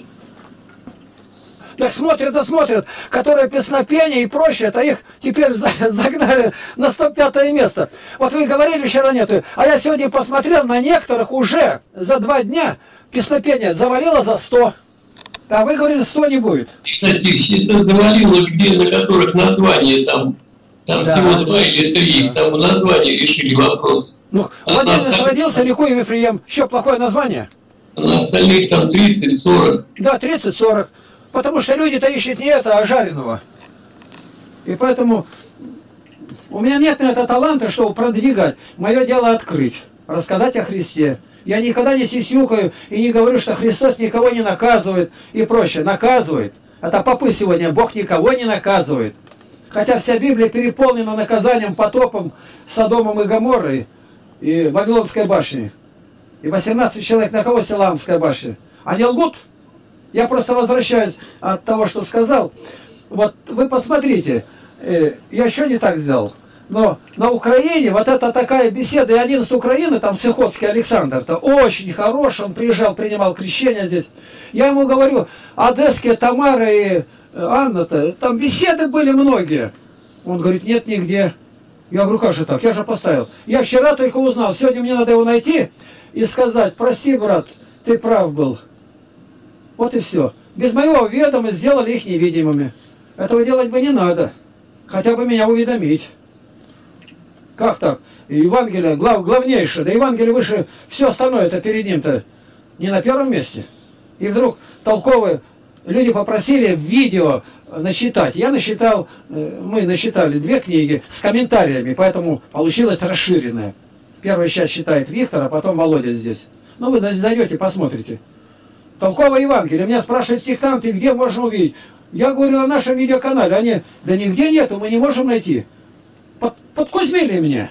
Так смотрят, да смотрят, которые песнопения и прочее, это их теперь загнали на сто пятое место. Вот вы говорили вчера нету, а я сегодня посмотрел, на некоторых уже за два дня песнопение завалило за сто. А вы говорили, сто не будет. Кстати, это завалило, где, на которых название там, там да, всего два или три, да. Там название решили вопрос. Ну, Владимир а, родился, Лихой Вифлеем, еще плохое название. На остальных там тридцать-сорок. Да, тридцать-сорок. Потому что люди-то ищут не это, а жареного. И поэтому у меня нет на это таланта, чтобы продвигать. Мое дело открыть, рассказать о Христе. Я никогда не сисюкаю и не говорю, что Христос никого не наказывает и прочее. Наказывает. Это попы сегодня. Бог никого не наказывает. Хотя вся Библия переполнена наказанием, потопом, Содомом и Гоморрой и Вавилонской башней. И восемнадцать человек на кого Силамская башня? Они лгут? Я просто возвращаюсь от того, что сказал. Вот вы посмотрите, я еще не так сделал. Но на Украине вот это такая беседа, и один с Украины, там Сихотский Александр-то, очень хороший, он приезжал, принимал крещение здесь. Я ему говорю, одесские Тамара и Анна-то, там беседы были многие. Он говорит, нет нигде. Я говорю, как же так, я же поставил. Я вчера только узнал, сегодня мне надо его найти и сказать, прости, брат, ты прав был. Вот и все. Без моего ведома сделали их невидимыми. Этого делать бы не надо. Хотя бы меня уведомить. Как так? Евангелие глав, главнейшее. Да Евангелие выше, все остальное это перед ним-то не на первом месте. И вдруг толковые люди попросили видео насчитать. Я насчитал, мы насчитали две книги с комментариями, поэтому получилось расширенное. Первая часть считает Виктор, а потом Володя здесь. Ну, вы зайдете, посмотрите. Толковое Евангелие. Меня спрашивают сектанты, где можно увидеть. Я говорю, на нашем видеоканале. Они, да нигде нету, мы не можем найти. Под, подкузмили меня.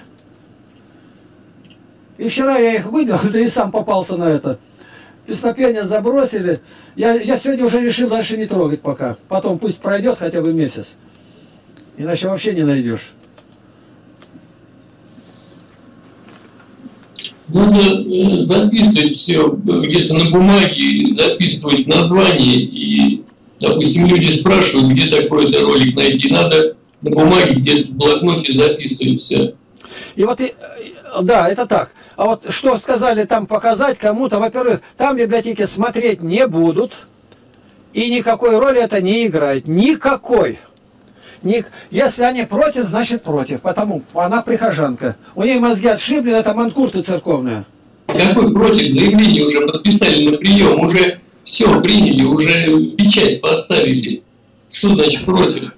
И вчера я их выдал, да и сам попался на это. Песнопения забросили. Я, я сегодня уже решил дальше не трогать пока. Потом пусть пройдет хотя бы месяц. Иначе вообще не найдешь. Надо записывать все где-то на бумаге, записывать название. И, допустим, люди спрашивают, где такой-то ролик найти. Надо на бумаге где-то в блокноте записывать все. И вот, и, да, это так. А вот что сказали там показать кому-то, во-первых, там в библиотеке смотреть не будут, и никакой роли это не играет. Никакой. Ник... Если они против, значит против, потому она прихожанка. У нее мозги отшиблены, это манкурты церковные. Какой против? Заявление уже подписали на прием, уже все приняли, уже печать поставили. Что значит против?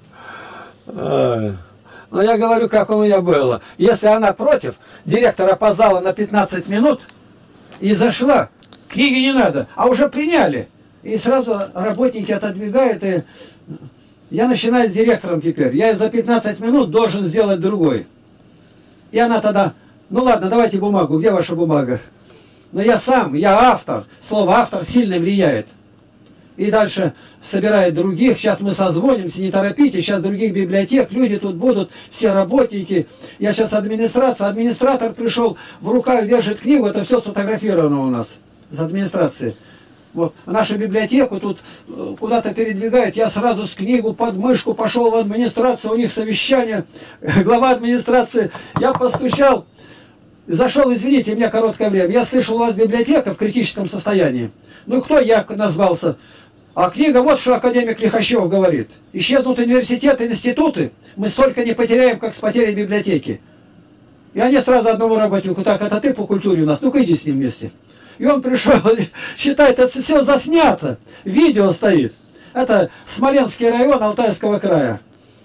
Но я говорю, как у меня было. Если она против, директор опоздала на пятнадцать минут и зашла, книги не надо, а уже приняли. И сразу работники отодвигают, и я начинаю с директором теперь. Я за пятнадцать минут должен сделать другой. И она тогда, ну ладно, давайте бумагу, где ваша бумага? Но я сам, я автор, слово автор сильно влияет. И дальше собирает других, сейчас мы созвонимся, не торопитесь, сейчас других библиотек, люди тут будут, все работники. Я сейчас администрация, администратор пришел, в руках держит книгу, это все сфотографировано у нас с администрации. Вот, нашу библиотеку тут куда-то передвигает, я сразу с книгу под мышку пошел в администрацию, у них совещание, глава администрации, я постучал, зашел, извините, у меня короткое время, я слышал, у вас библиотека в критическом состоянии. Ну кто я назвался? А книга, вот что академик Лихачев говорит. Исчезнут университеты, институты, мы столько не потеряем, как с потерей библиотеки. И они сразу одного работнику, так, это ты по культуре у нас, ну-ка иди с ним вместе. И он пришел, считает, это все заснято, видео стоит. Это Смоленский район Алтайского края.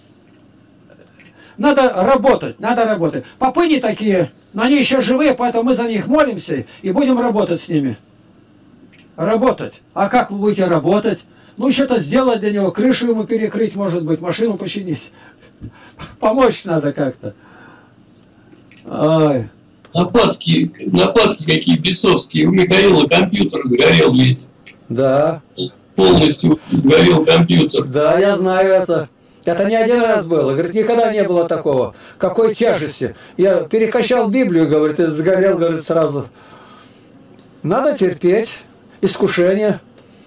Надо работать, надо работать. Попы не такие, но они еще живые, поэтому мы за них молимся и будем работать с ними. Работать. А как вы будете работать? Ну, что-то сделать для него, крышу ему перекрыть, может быть, машину починить. Помочь надо как-то. Ой. Нападки, нападки какие бесовские. У Михаила компьютер сгорел весь. Да. Полностью сгорел компьютер. Да, я знаю это. Это не один раз было. Говорит, никогда не было такого. Какой тяжести. Я перекачал Библию, говорит, и сгорел, говорит, сразу. Надо терпеть. Искушение.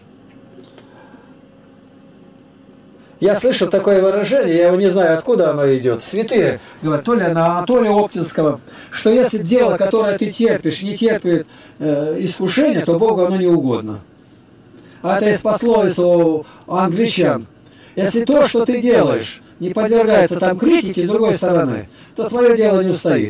Я слышал такое выражение, я его не знаю, откуда оно идет. Святые, говорят, то ли на Анатолия Оптинского, что если дело, которое ты терпишь, не терпит э, искушение, то Богу оно не угодно. А это из пословицы у англичан. Если то, что ты делаешь, не подвергается там критике с другой стороны, то твое дело не устоит.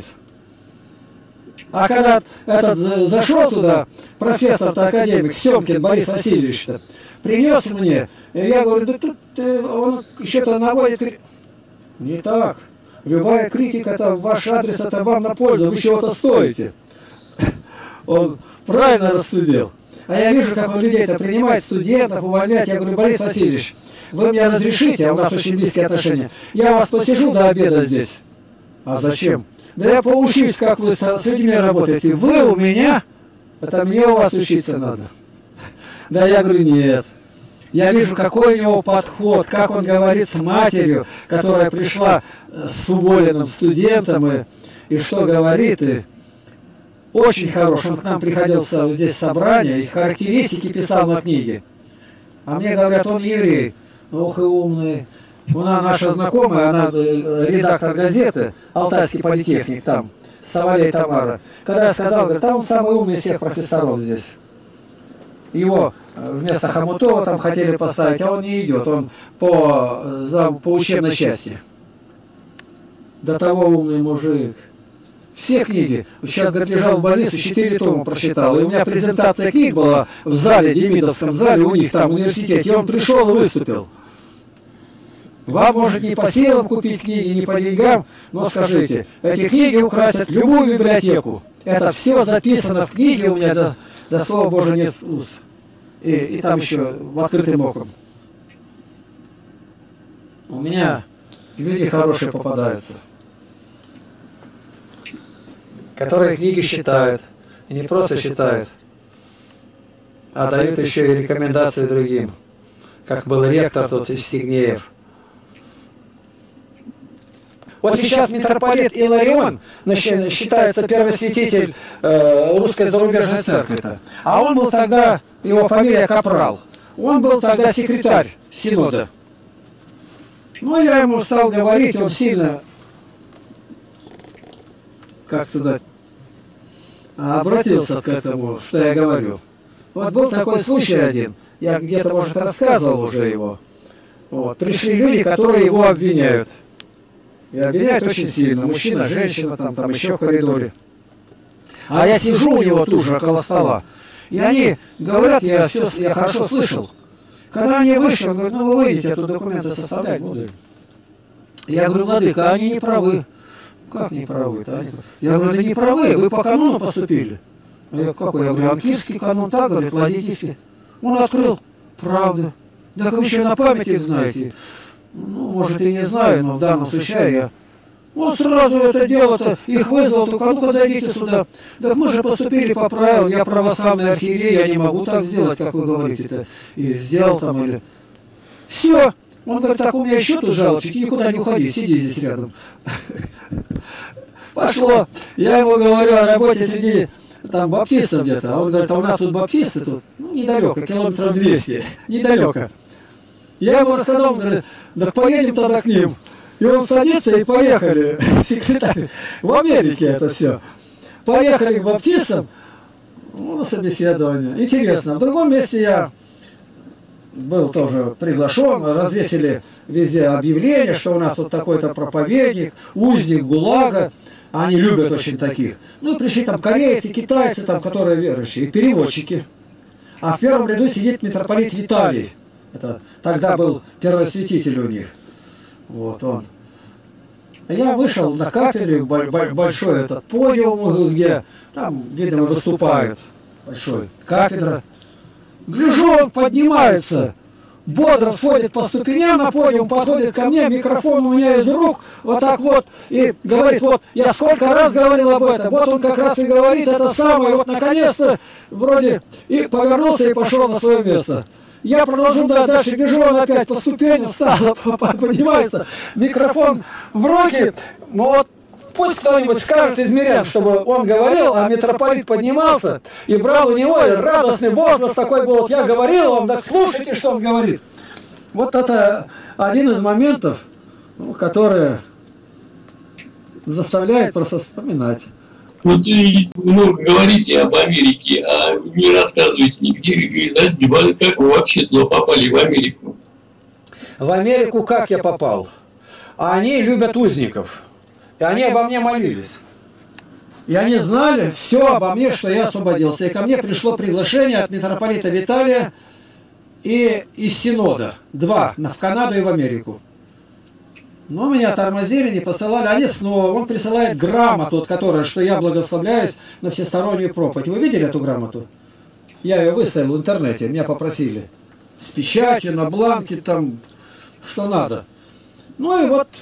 А когда этот зашел туда, профессор-то академик Семкин Борис Васильевич-то, принес мне, и я говорю, да тут он что-то наводит. Не так. Любая критика, это ваш адрес, это вам на пользу, вы чего-то стоите. Он правильно рассудил. А я вижу, как он людей-то принимает, студентов, увольняет. Я говорю, Борис Васильевич, вы мне разрешите, а у нас очень близкие отношения, я вас посижу до обеда здесь. А зачем? Да я поучусь, как вы с людьми работаете. Вы у меня, это мне у вас учиться надо. Да я говорю, нет. Я вижу, какой у него подход, как он говорит с матерью, которая пришла с уволенным студентом, и, и что говорит. И очень хорош. Он к нам приходил здесь собрание, и характеристики писал на книге. А мне говорят, он еврей. Ох и умный. Она наша знакомая, она редактор газеты, Алтайский политехник там, Савалей Тамара. Когда я сказал, говорит, там он самый умный из всех профессоров здесь. Его вместо Хомутова там хотели поставить, а он не идет, он по, за, по учебной части. До того умный мужик. Все книги. Сейчас, говорит, лежал в больнице, четыре тома прочитал. И у меня презентация книг была в зале, Демидовском зале, у них там в университете. И он пришел и выступил. Вам, может, не по силам купить книги, не по деньгам, но скажите, эти книги украсят любую библиотеку. Это все записано в книге, у меня до, до слова Божия нет уст. И, и там еще в открытым оком. У меня люди хорошие попадаются, которые книги считают. И не просто считают, а дают еще и рекомендации другим. Как был ректор тут из Сигнеев. Вот сейчас митрополит Иларион считается первый святитель э, русской зарубежной церкви-то. А он был тогда, его фамилия Капрал. Он был тогда секретарь синода. Ну, я ему стал говорить, он сильно, как сказать, обратился к этому, что я говорю. Вот был такой случай один, я где-то, может, рассказывал уже его. Вот. Пришли люди, которые его обвиняют. И обвиняют очень сильно. Мужчина, женщина, там, там еще в коридоре. А я сижу у него тут же около стола. И они говорят, я, все, я хорошо слышал. Когда они вышли, он говорит, ну вы выйдете, я тут документы составлять буду. Я говорю, владыка, они не правы. Как не правы-то? Я говорю, да не правы, вы по канону поступили. А я какой? Я говорю, английский канон так, говорит, ладический. Он открыл, правда. Да вы еще на память их знаете. Ну, может, и не знаю, но в данном случае я... Он сразу это дело-то, их вызвал, только ну-ка зайдите сюда. Так мы же поступили по правилам, я православный архиерей, я не могу так сделать, как вы говорите-то. И сделал там или... Все. Он говорит, так у меня еще тут жалочки, никуда не уходи, сиди здесь рядом. Пошло. Я ему говорю о работе среди там баптистов где-то. А он говорит, а у нас тут баптисты тут, ну, недалеко, километров двести, недалеко. Я ему рассказал, он говорит, так поедем тогда к ним. И он садится, и поехали, секретарь, в Америке это все. Поехали к баптистам, ну, собеседование. Интересно, в другом месте я был тоже приглашен, развесили везде объявление, что у нас тут такой-то проповедник, узник ГУЛАГа. Они любят очень таких. Ну и пришли там корейцы, китайцы, там, которые верующие, и переводчики. А в первом ряду сидит митрополит Виталий. Это тогда был первосвятитель у них. Вот он. Я вышел на кафедру, большой этот подиум, где там, видимо, выступают. Большой кафедра. Гляжу, он поднимается, бодро сходит по ступеням на подиум, подходит ко мне, микрофон у меня из рук, вот так вот, и говорит, вот, я сколько раз говорил об этом, вот он как раз и говорит это самое, вот наконец-то, вроде, и повернулся и пошел на свое место. Я продолжу, да, дальше бежу, он опять по ступеням встал, поднимается, микрофон в руки, ну вот, пусть кто-нибудь скажет из мирян, чтобы он говорил, а митрополит поднимался и брал у него, и радостный возглас такой был, вот я говорил вам, так слушайте, что он говорит. Вот это один из моментов, ну, который заставляет просто вспоминать. Вот вы много говорите об Америке, а не рассказываете нигде, как вы вообще туда попали, в Америку? В Америку как я попал? Они любят узников. И они обо мне молились. И они знали все обо мне, что я освободился. И ко мне пришло приглашение от митрополита Виталия и из Синода. Два, в Канаду и в Америку. Но меня тормозили, не посылали. Они снова, он присылает грамоту, которая, что я благословляюсь на всестороннюю проповедь. Вы видели эту грамоту? Я ее выставил в интернете, меня попросили. С печатью, на бланке, там, что надо. Ну и вот...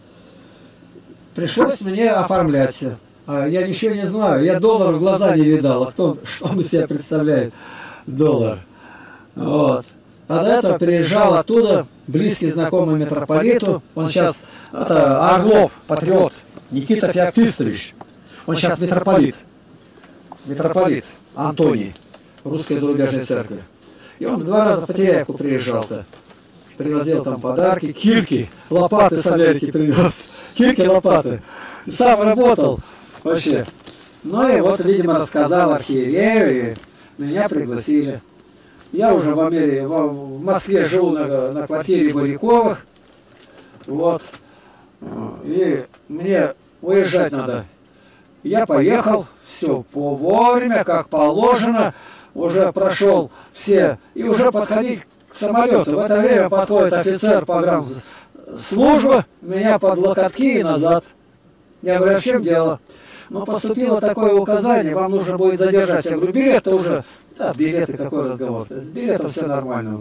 Пришлось мне оформляться. А я ничего не знаю. Я доллар в глаза не видал. А кто, что он из себя представляет? Доллар. Вот. А до этого приезжал оттуда близкий знакомый митрополиту. Он сейчас, это Орлов, патриот, Никита Феоктистович. Он сейчас митрополит. Митрополит Антоний, русской зарубежной церкви. И он два раза по Теряевку приезжал-то. Привозил там подарки, кирки, лопаты с Америки привез. Кирки, лопаты. Сам работал вообще. Ну и вот, видимо, рассказал архиерею, и меня пригласили. Я уже в Америке, в Москве живу на, на квартире Буряковых. Вот. И мне уезжать надо Я поехал, все по вовремя, как положено, уже прошел все, и уже подходить к самолету. В это время подходит офицер погранслужбы, меня под локотки и назад. Я говорю, а в чем дело? Ну, поступило такое указание, вам нужно будет задержать. Я говорю, билеты уже. Да, билеты, какой разговор. С билетом все нормально.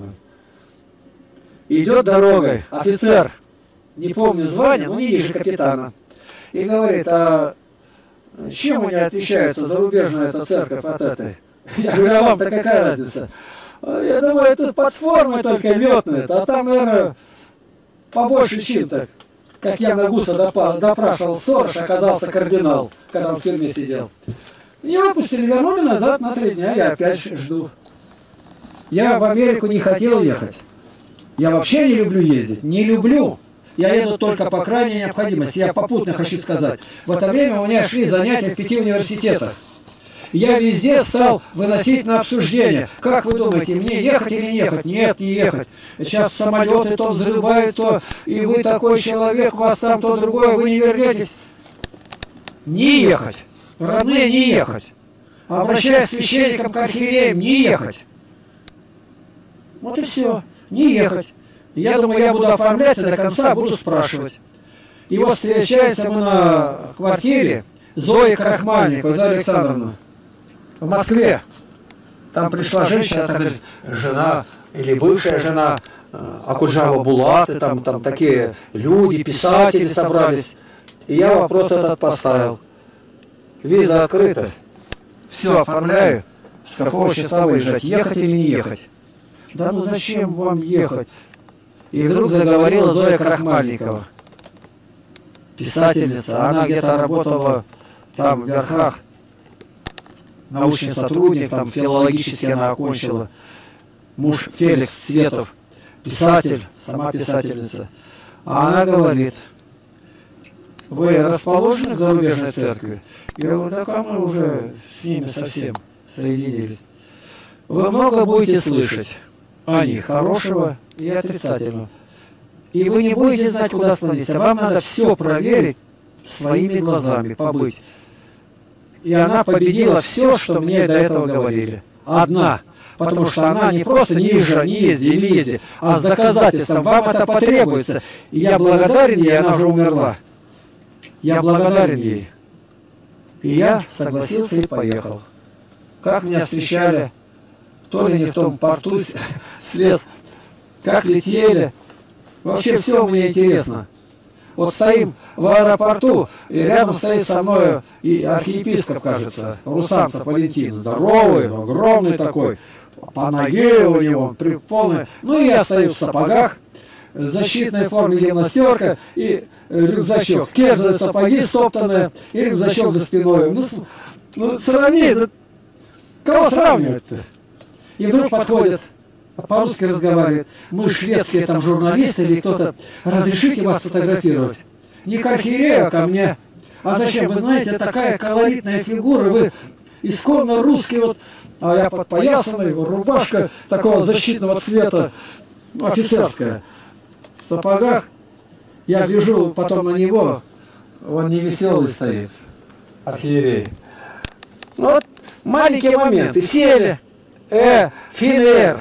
Идет дорогой офицер, не помню звание, но не ниже капитана. И говорит, а чем они отличаются, зарубежная эта церковь от этой? Я говорю, а вам-то какая разница? Я думаю, это под формой только летные, а там, наверное, побольше чин так. Как я на Гуса допрашивал сторож, оказался кардинал, когда он в тюрьме сидел. Не выпустили, вернули назад на три дня, я опять жду. Я в Америку не хотел ехать. Я вообще не люблю ездить, не люблю. Я еду только по крайней необходимости. Я попутно хочу сказать. В это время у меня шли занятия в пяти университетах. Я везде стал выносить на обсуждение. Как вы думаете, мне ехать или не ехать? Нет, не ехать. Сейчас самолеты то взрывают, то и вы такой человек, у вас там то другое, вы не вернетесь. Не ехать. Родные, не ехать. Обращаясь к священникам, к архиереям, не ехать. Вот и все. Не ехать. Я думаю, я буду оформлять и до конца буду спрашивать. И вот встречаемся мы на квартире Зои Крахмальниковой, Зоя Александровна, в Москве. Там пришла женщина, так говорит, жена или бывшая жена Акуджава Булаты, там, там такие люди, писатели собрались. И я вопрос этот поставил. Виза открыта. Все оформляю. С какого числа выезжать? Ехать или не ехать? Да ну зачем вам ехать? И вдруг заговорила Зоя Крахмальникова. Писательница. Она где-то работала там в верхах. Научный сотрудник, там филологически она окончила. Муж Феликс Светов. Писатель, сама писательница. А она говорит, вы расположены к зарубежной церкви? Я говорю, так а мы уже с ними совсем соединились. Вы много будете слышать о них, хорошего и отрицательного. И вы не будете знать, куда склониться. Вам надо все проверить своими глазами, побыть. И она победила все, что мне до этого говорили. Одна. Потому что она не просто не езжа, не езди, не езди, а с доказательством. Вам это потребуется. И я благодарен ей, она уже умерла. Я благодарен ей. И я согласился и поехал. Как меня встречали, то ли не в том порту слез, как летели. Вообще все мне интересно. Вот стоим в аэропорту, и рядом стоит со мной и архиепископ, кажется, Русанцев Валентин. Здоровый, огромный такой, по ноге у него, при полной. Ну и я стою в сапогах, в защитной форме гимнастерка и рюкзачок. Кежи, сапоги стоптанные и рюкзачок за спиной. Ну, ну сравни, кого сравнивать-то? И вдруг подходят, по-русски разговаривает. Мы шведские там журналисты или кто-то. Разрешите вас фотографировать? Не к архиерею, а ко мне. А зачем? Вы знаете, такая колоритная фигура, вы исконно русский, вот, а я подпоясанный, рубашка такого защитного цвета, офицерская, в сапогах. Я гляжу потом на него, он не веселый стоит, архиерей. Ну вот маленькие моменты. Сели, э, Финэйр,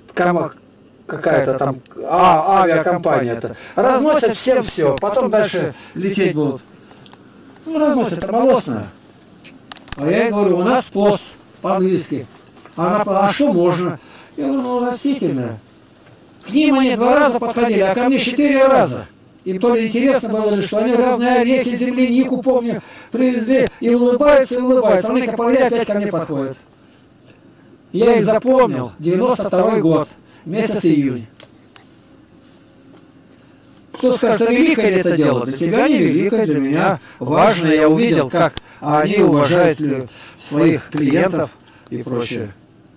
какая-то там а, авиакомпания-то. Разносят всем все, потом дальше лететь будут. Ну, разносят, это молосное. А я ей говорю, у нас пост по-английски. Она, а что можно? Я говорю, ну, растительное. К ним они два раза подходили, а ко мне четыре раза. Им то ли интересно было, что они разные орехи, землянику, помню, привезли, и улыбаются, и улыбаются. А мне погоди, опять ко мне подходят. Я их запомнил, девяносто второй год, месяц июнь. Кто скажет, что великое ли это дело? Для тебя не великое, для меня важно. Я увидел, как они уважают своих клиентов и прочее.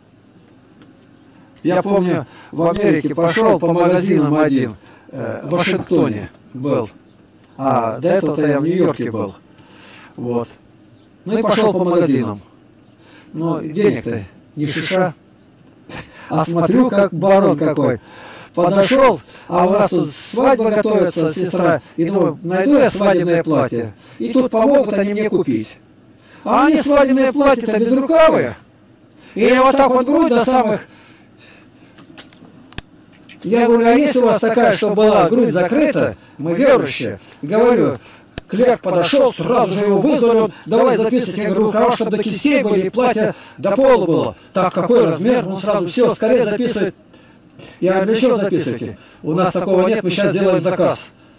Я помню, в Америке пошел по магазинам один, э, в Вашингтоне был, а до этого-то я в Нью-Йорке был. Вот. Ну и пошел по магазинам. Но денег-то не шиша. А смотрю, как барон какой. Подошел, а у нас тут свадьба готовится, сестра. И думаю, найду я свадебное платье. И тут помогут они мне купить. А они свадебные платья-то безрукавые. Или вот так вот грудь до самых... Я говорю, а если у вас такая, что была грудь закрыта, мы верующие, говорю, клерк подошел, сразу же его вызвали, он, давай записывать. Я говорю, рукава, чтобы до кистей были, и платье до пола было. Так, какой размер? Он сразу, все, скорее записывает. Я говорю, для чего записываете? У нас такого нет, мы сейчас сделаем заказ.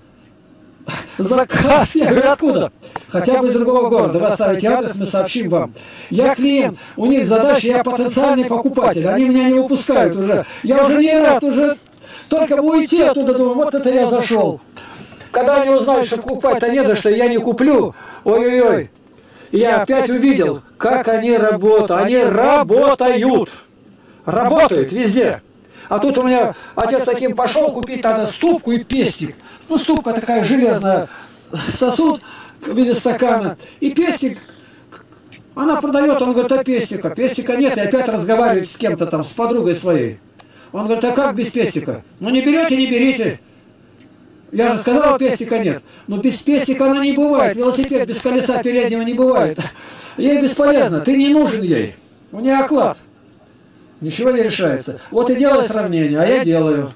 Заказ? Я говорю, откуда? Хотя бы из другого города. Вы оставите адрес, мы сообщим вам. Я клиент, у них задача, я потенциальный покупатель. Они меня не выпускают уже. Я уже не рад, уже только бы уйти оттуда, думаю, вот это я зашел. Когда они узнают, что покупать-то не за что, я не куплю. Ой-ой-ой. Я опять увидел, как они работают. Они работают. Работают везде. А тут у меня отец таким пошел, купить надо ступку и пестик. Ну, ступка такая железная, сосуд в виде стакана. И пестик, она продает, он говорит, а пестика? Пестика нет, и опять разговаривает с кем-то там, с подругой своей. Он говорит, а как без пестика? Ну, не берете, не берите. Я же сказал, пестика нет. Но без пестика она не бывает. Велосипед без колеса переднего не бывает. Ей бесполезно, ты не нужен ей. У нее оклад. Ничего не решается. Вот и делай сравнение, а я делаю.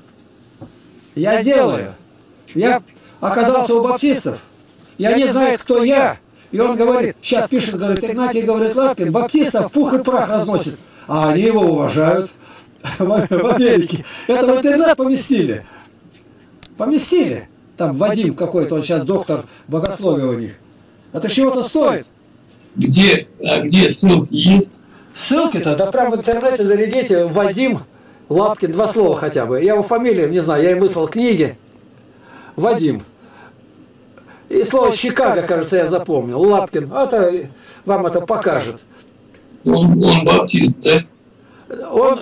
Я делаю. Я оказался у баптистов. И они знают, кто я. И он говорит, сейчас пишет, говорит, Игнатий, говорит, Лапкин, баптистов пух и прах разносит. А они его уважают в Америке. Это в интернет поместили. Поместили. Там Вадим какой-то, он сейчас доктор богословия у них. Это чего-то стоит. Где, а где ссылки есть? Ссылки-то, да прям в интернете зарядите, Вадим Лапкин, два слова хотя бы. Я его фамилию не знаю, я им выслал книги. Вадим. И слово Чикаго, кажется, я запомнил. Лапкин. Это вам это покажет. Он, он баптист, да? Он...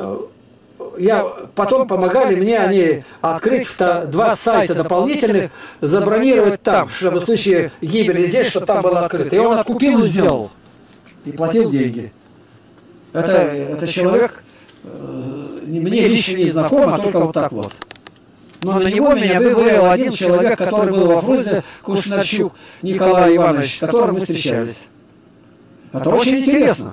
Я, потом помогали мне они открыть два сайта дополнительных, забронировать там, чтобы в случае гибели здесь, чтобы там было открыто. И он откупил и сделал. И платил деньги. Это, это человек мне лично не знаком, а только вот так вот. Но на него меня вывел один человек, который был во Фрунзе, Кушнарчук Николай Иванович, с которым мы встречались. Это очень интересно.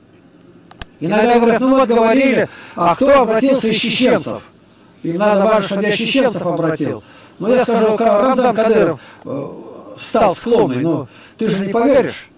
Иногда говорят, ну вот говорили, а кто обратился из чеченцев? Им надо важно, чтобы я чеченцев обратил. Но я скажу, Рамзан Кадыров стал склонный, ну ты же не поверишь.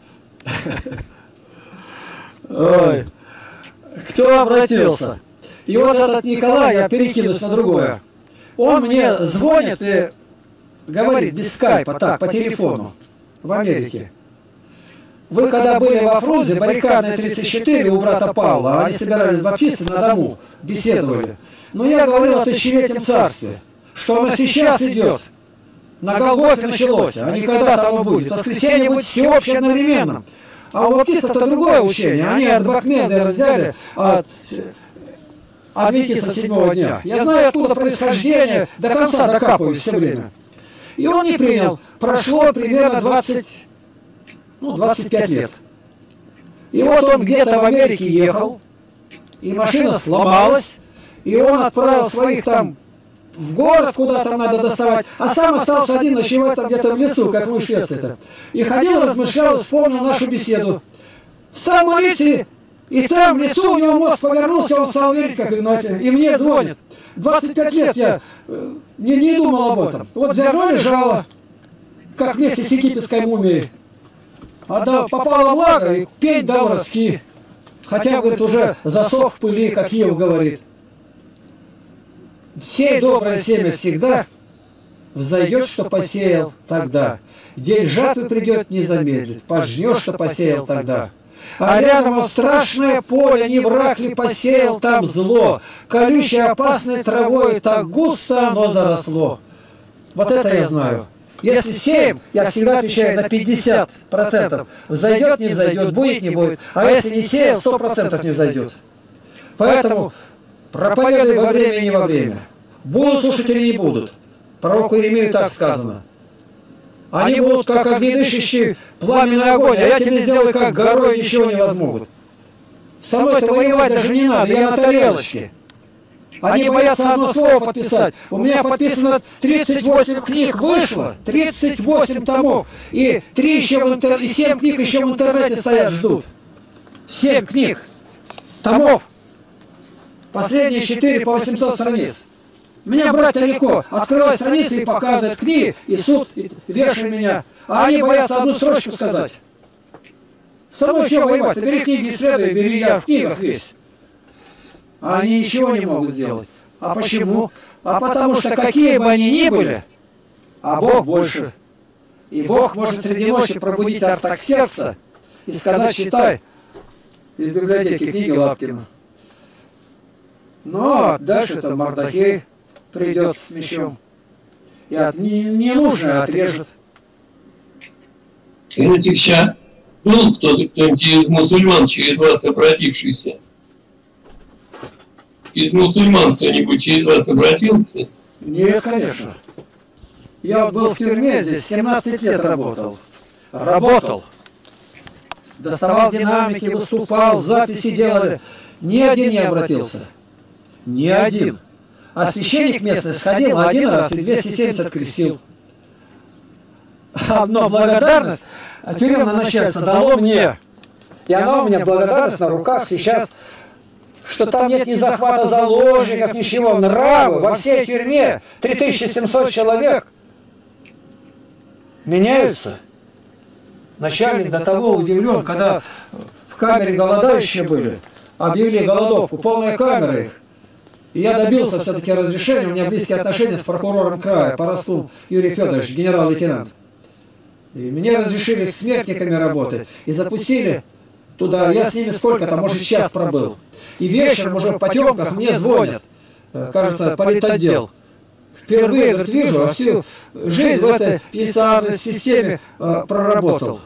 Ой, кто обратился? И вот этот Николай, я перекинусь на другое. Он мне звонит и говорит без скайпа, так, по телефону, в Америке. Вы когда были во Фрунзе, баррикадная тридцать четыре у брата Павла, они собирались баптисты на дому, беседовали. Но я говорил о тысячелетнем царстве, что оно сейчас идет. На Голгофе началось, а не когда там будет. Воскресенье будет всеобщее одновременно. А у баптистов это другое учение. Они от Бахмеда взяли, от адвентистов седьмого дня. Я знаю оттуда происхождение, до конца докапываюсь все время. И он не принял. Прошло примерно двадцать... Ну, двадцать пять лет. И вот он где-то в Америке ехал, и машина сломалась, и он отправил своих там в город, куда там надо доставать, а сам остался один ночевать там где-то в лесу, как мы в Швеции-то. И ходил, размышлял, вспомнил нашу беседу. Стал молиться, и там в лесу у него мозг повернулся, он стал верить, как Игнатий, и мне звонит. двадцать пять лет я э, не, не думал об этом. Вот зерно лежало, как вместе с египетской мумией. А да, попала влага, и пень дал раски. Хотя, говорит, уже засох в пыли, как Иов говорит. Сей доброе семя всегда взойдет, что посеял тогда. День жатвы придет, не замедлит. Пожнешь, что посеял тогда. А рядом страшное поле, не враг ли посеял там зло. Колючей опасной травой так густо оно заросло. Вот это я знаю. Если сеем, я всегда отвечаю на пятьдесят процентов. Взойдет, не взойдет, будет, не будет. А если не сеял, сто процентов не взойдет. Поэтому проповедуй во время и не во время. Будут слушать или не будут. Пророку Иеремию так сказано. Они будут как огнедышащий пламенный огонь, а я тебе сделаю как горой, ничего не возмогут. Со мной-то воевать даже не надо, я на тарелочке. Они боятся одно слово подписать. У меня подписано тридцать восемь книг вышло, тридцать восемь томов. И три еще в интер... и семь книг еще в интернете стоят, ждут. семь книг, томов. Последние четыре по восемьсот страниц. Меня брать легко. Открывай страницы и показывают книги, и суд, и вешай меня. А они боятся одну строчку сказать. Со мной еще воевать. Ты бери книги, исследуй, бери, я в книгах весь. А они ничего не могут сделать. А почему? А потому что какие бы они ни были, а Бог больше. И Бог может среди ночи пробудить артак сердца и сказать: читай из библиотеки книги Лапкина. Но дальше-то Мардахей придет с мечом. И от ненужное отрежет. Скажите, сейчас был кто-то, кто-нибудь из мусульман через вас обратившийся? Из мусульман кто-нибудь через вас обратился? Нет, конечно. Я вот был в тюрьме здесь, семнадцать лет работал. Работал. Доставал динамики, выступал, записи делали. Ни один не обратился. Ни один. А священник местный сходил один раз и двести семьдесят крестил. Одно благодарность тюремное начальство дало мне. И она у меня благодарность на руках сейчас, что там нет ни захвата заложников, ничего. Нравы во всей тюрьме три тысячи семьсот человек меняются. Начальник до того удивлен, когда в камере голодающие были, объявили голодовку, полная камера их. И я добился все-таки разрешения, у меня близкие отношения с прокурором края, Парастун Юрий Федорович, генерал-лейтенант. И мне разрешили с смертниками работать. И запустили туда, я с ними сколько-то, может, час пробыл. И вечером уже в потемках мне звонят, кажется, политотдел. Впервые, говорит, вижу, а всю жизнь в этой пенитенциарной системе э, проработал.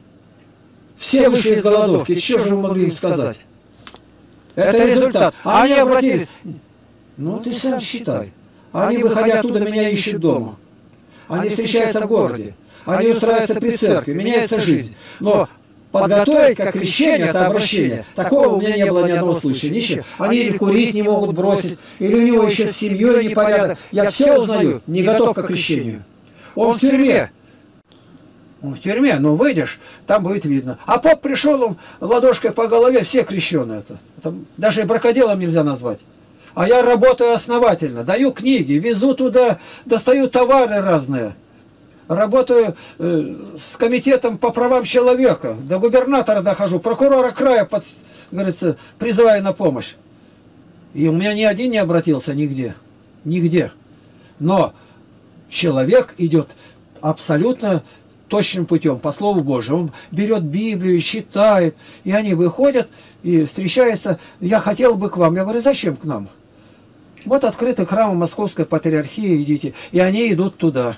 Все вышли из голодовки, что же вы могли им сказать? Это результат. А они обратились. Ну, ты сам считай. Они, выходя оттуда, меня ищут дома. Они встречаются в городе. Они устраиваются при церкви. Меняется жизнь. Но подготовить как крещение, это обращение, такого у меня не было ни одного случая. Ничего. Они или курить не могут бросить, или у него еще с семьей непорядок. Я все узнаю, не готов к крещению. Он в тюрьме. Он в тюрьме, ну выйдешь, там будет видно. А поп пришел, он ладошкой по голове, все крещеные это. это даже и бракоделом нельзя назвать. А я работаю основательно, даю книги, везу туда, достаю товары разные. Работаю э, с комитетом по правам человека, до губернатора дохожу, прокурора края, под, говорится, призываю на помощь. И у меня ни один не обратился нигде, нигде. Но человек идет абсолютно точным путем, по Слову Божьему. Он берет Библию, читает, и они выходят и встречаются. Я хотел бы к вам. Я говорю, зачем к нам? Вот открытый храм Московской Патриархии, идите. И они идут туда.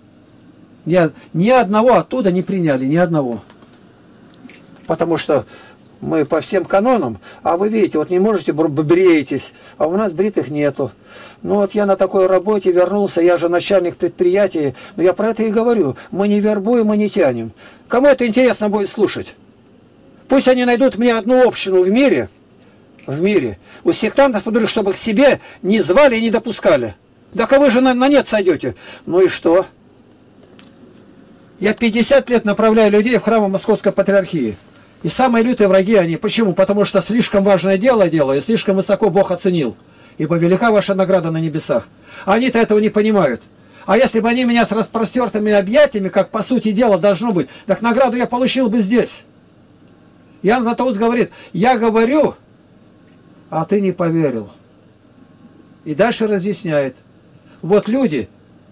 Я ни одного оттуда не приняли, ни одного. Потому что мы по всем канонам, а вы видите, вот не можете, бреетесь, а у нас бритых нету. Ну вот я на такой работе вернулся, я же начальник предприятия, но я про это и говорю. Мы не вербуем, мы не тянем. Кому это интересно будет слушать? Пусть они найдут мне одну общину в мире, в мире, у сектантов, чтобы к себе не звали и не допускали. Да кого же на, на нет сойдете? Ну и что? Я пятьдесят лет направляю людей в храмы Московской Патриархии. И самые лютые враги они. Почему? Потому что слишком важное дело делаю, и слишком высоко Бог оценил. Ибо велика ваша награда на небесах. Они-то этого не понимают. А если бы они меня с распростертыми объятиями, как по сути дела должно быть, так награду я получил бы здесь. Иоанн Златоуст говорит, я говорю, а ты не поверил. И дальше разъясняет. Вот люди...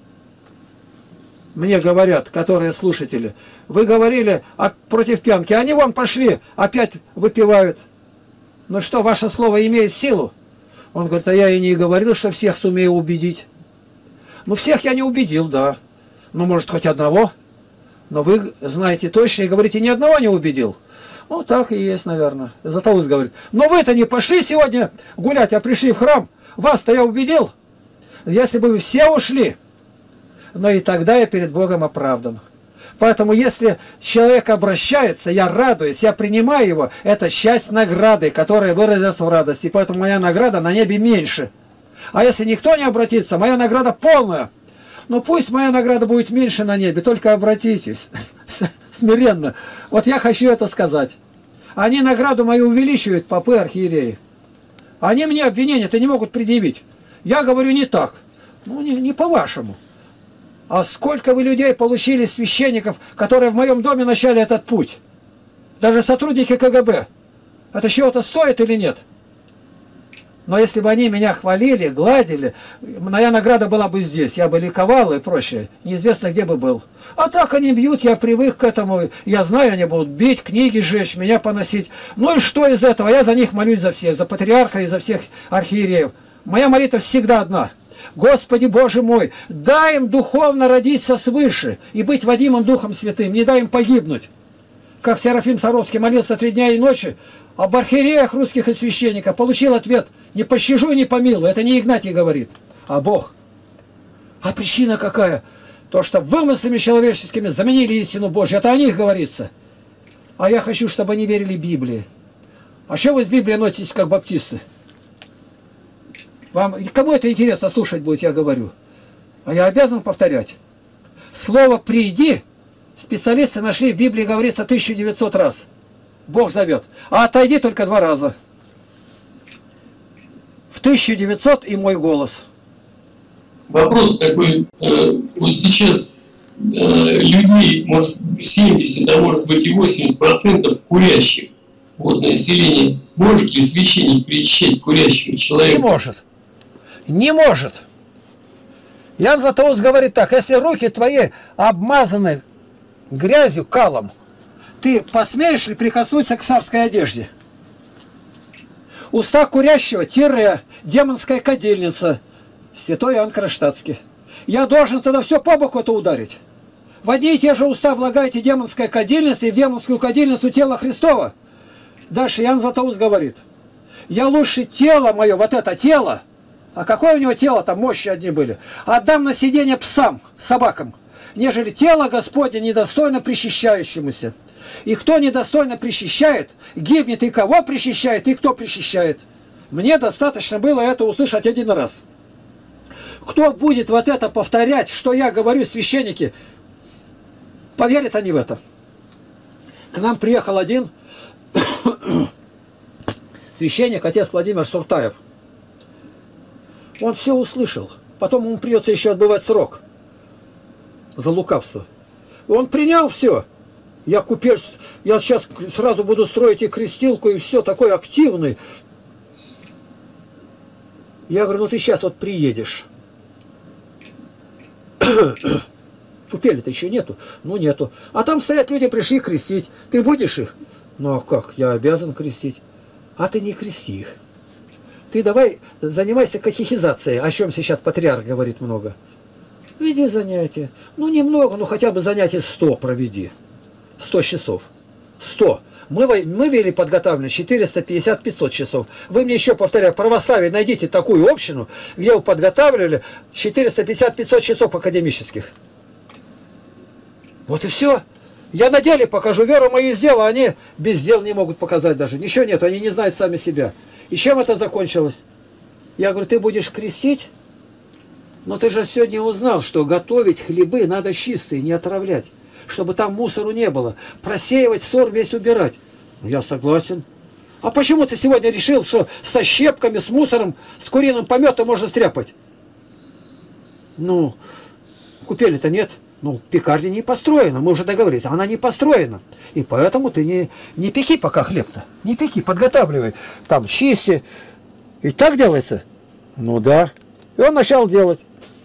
Мне говорят, которые слушатели, вы говорили а, против пьянки, они вон пошли, опять выпивают. Ну что, ваше слово имеет силу? Он говорит, а я и не говорил, что всех сумею убедить. Ну всех я не убедил, да. Ну может хоть одного. Но вы знаете точно и говорите, ни одного не убедил. Ну так и есть, наверное. Златоуст говорит, но вы-то не пошли сегодня гулять, а пришли в храм. Вас-то я убедил. Если бы вы все ушли, но и тогда я перед Богом оправдан. Поэтому, если человек обращается, я радуюсь, я принимаю его, это часть награды, которая выразилась в радости. Поэтому моя награда на небе меньше. А если никто не обратится, моя награда полная. Но пусть моя награда будет меньше на небе, только обратитесь смиренно. Вот я хочу это сказать. Они награду мою увеличивают, попы, архиереи. Они мне обвинения-то не могут предъявить. Я говорю не так. Ну, не, не по-вашему. А сколько вы людей получили, священников, которые в моем доме начали этот путь? Даже сотрудники ка гэ бэ. Это чего-то стоит или нет? Но если бы они меня хвалили, гладили, моя награда была бы здесь. Я бы ликовал и прочее. Неизвестно, где бы был. А так они бьют, я привык к этому. Я знаю, они будут бить, книги сжечь, меня поносить. Ну и что из этого? Я за них молюсь за всех, за патриарха и за всех архиереев. Моя молитва всегда одна. Господи Боже мой, дай им духовно родиться свыше и быть водимым Духом Святым. Не дай им погибнуть. Как Серафим Саровский молился три дня и ночи, об архиереях русских и священников получил ответ: не пощажу и не помилую. Это не Игнатий говорит, а Бог. А причина какая? То, что вымыслами человеческими заменили истину Божью. Это о них говорится. А я хочу, чтобы они верили Библии. А что вы с Библией носитесь, как баптисты? Вам, кому это интересно слушать будет, я говорю. А я обязан повторять. Слово «приди» специалисты нашли в Библии, говорится, тысячу девятьсот раз. Бог зовет. А отойди только два раза. В тысячу девятьсот и мой голос. Вопрос такой. Вот сейчас людей, может, семьдесят, а может быть и восемьдесят процентов курящих. Вот на население. Может ли священник причащать курящего человека? Не может. Не может. Иоанн Златоуст говорит так: если руки твои обмазаны грязью, калом, ты посмеешь ли прикоснуться к царской одежде? Уста курящего — тире, демонская кадильница, святой Иоанн Кронштадтский. Я должен тогда все по боку это ударить. В одни и те же уста влагаете демонская кадильница и в демонскую кадильницу тело Христова. Дальше Иоанн Златоуст говорит: я лучше тело мое, вот это тело, а какое у него тело, там мощи одни были, отдам на сиденье псам, собакам, нежели тело Господне недостойно причащающемуся. И кто недостойно причащает, гибнет. И кого причащает, и кто причащает. Мне достаточно было это услышать один раз. Кто будет вот это повторять, что я говорю, священники, поверят они в это. К нам приехал один священник, отец Владимир Суртаев. Он все услышал. Потом ему придется еще отбывать срок за лукавство. Он принял все. Я купец, я сейчас сразу буду строить и крестилку, и все, такой активный. Я говорю: ну ты сейчас вот приедешь. Купели-то еще нету. Ну нету. А там стоят люди, пришли крестить. Ты будешь их? Ну а как? Я обязан крестить. А ты не крести их. Ты давай занимайся катехизацией, о чем сейчас патриарх говорит много. Веди занятия. Ну немного, ну хотя бы занятий сто проведи. сто часов. сто. Мы, мы вели подготовлено четыреста пятьдесят — пятьсот часов. Вы мне еще, повторяю, православие, найдите такую общину, где вы подготавливали четыреста пятьдесят — пятьсот часов академических. Вот и все. Я на деле покажу, веру мою сделала, они без дел не могут показать даже. Ничего нет, они не знают сами себя. И чем это закончилось? Я говорю: ты будешь крестить? Но ты же сегодня узнал, что готовить хлебы надо чистые, не отравлять, чтобы там мусору не было. Просеивать, ссор весь убирать. Я согласен. А почему ты сегодня решил, что со щепками, с мусором, с куриным пометом можно стряпать? Ну, купели-то нет. Ну, пекарня не построена, мы уже договорились, она не построена. И поэтому ты не, не пеки пока хлеб-то. Не пеки, подготавливай. Там чисти. И так делается? Ну да. И он начал делать.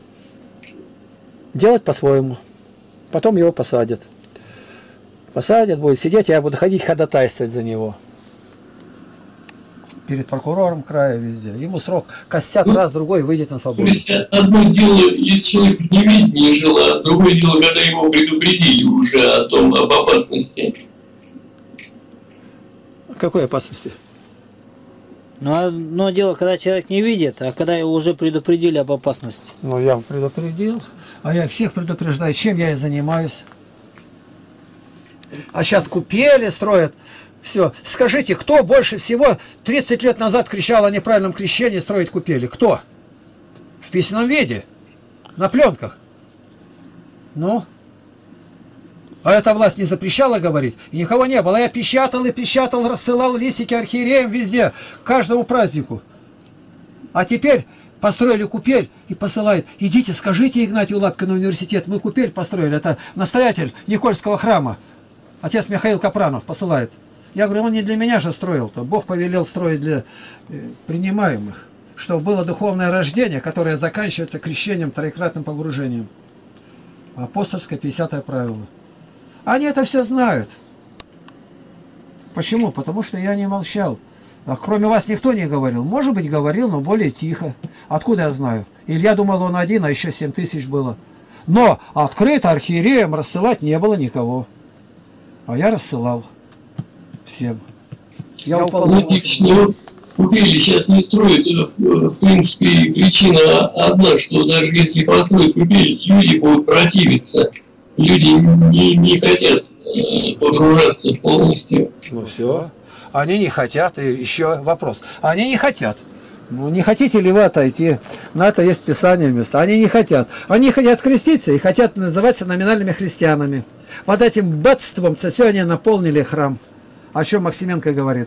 Делать по-своему. Потом его посадят. Посадят, будет сидеть, я буду ходить ходатайствовать за него. Перед прокурором края, везде. Ему срок костят ну, раз, другой, выйдет на свободу. То есть одно дело, если человек в неведении жил, а другое дело, когда его предупредили уже о том, об опасности. Какой опасности? Ну, одно дело, когда человек не видит, а когда его уже предупредили об опасности. Ну, я предупредил. А я всех предупреждаю, чем я и занимаюсь. А сейчас купели строят. Все. Скажите, кто больше всего тридцать лет назад кричал о неправильном крещении, строить купели? Кто? В письменном виде. На пленках. Ну? А эта власть не запрещала говорить? И никого не было. Я печатал и печатал, рассылал листики архиереям везде, к каждому празднику. А теперь построили купель и посылают. Идите, скажите Игнатию Лапкину университет, мы купель построили. Это настоятель Никольского храма. Отец Михаил Капранов посылает. Я говорю, он не для меня же строил-то. Бог повелел строить для принимаемых. Чтобы было духовное рождение, которое заканчивается крещением, троекратным погружением. Апостольское пятидесятое правило. Они это все знают. Почему? Потому что я не молчал. А кроме вас никто не говорил. Может быть, говорил, но более тихо. Откуда я знаю? Илья думал, он один, а еще семь тысяч было. Но открыто архиереям рассылать не было никого. А я рассылал всем. Я упал. Купели сейчас не строят. В принципе, причина одна, что даже если построить купель, люди будут противиться. Люди не, не хотят погружаться полностью. Ну все. Они не хотят. И еще вопрос. Они не хотят. Ну, не хотите ли вы отойти? На это есть Писание место. Они не хотят. Они хотят креститься и хотят называться номинальными христианами. Вот этим бедством все они наполнили храм. О чем Максименко говорит?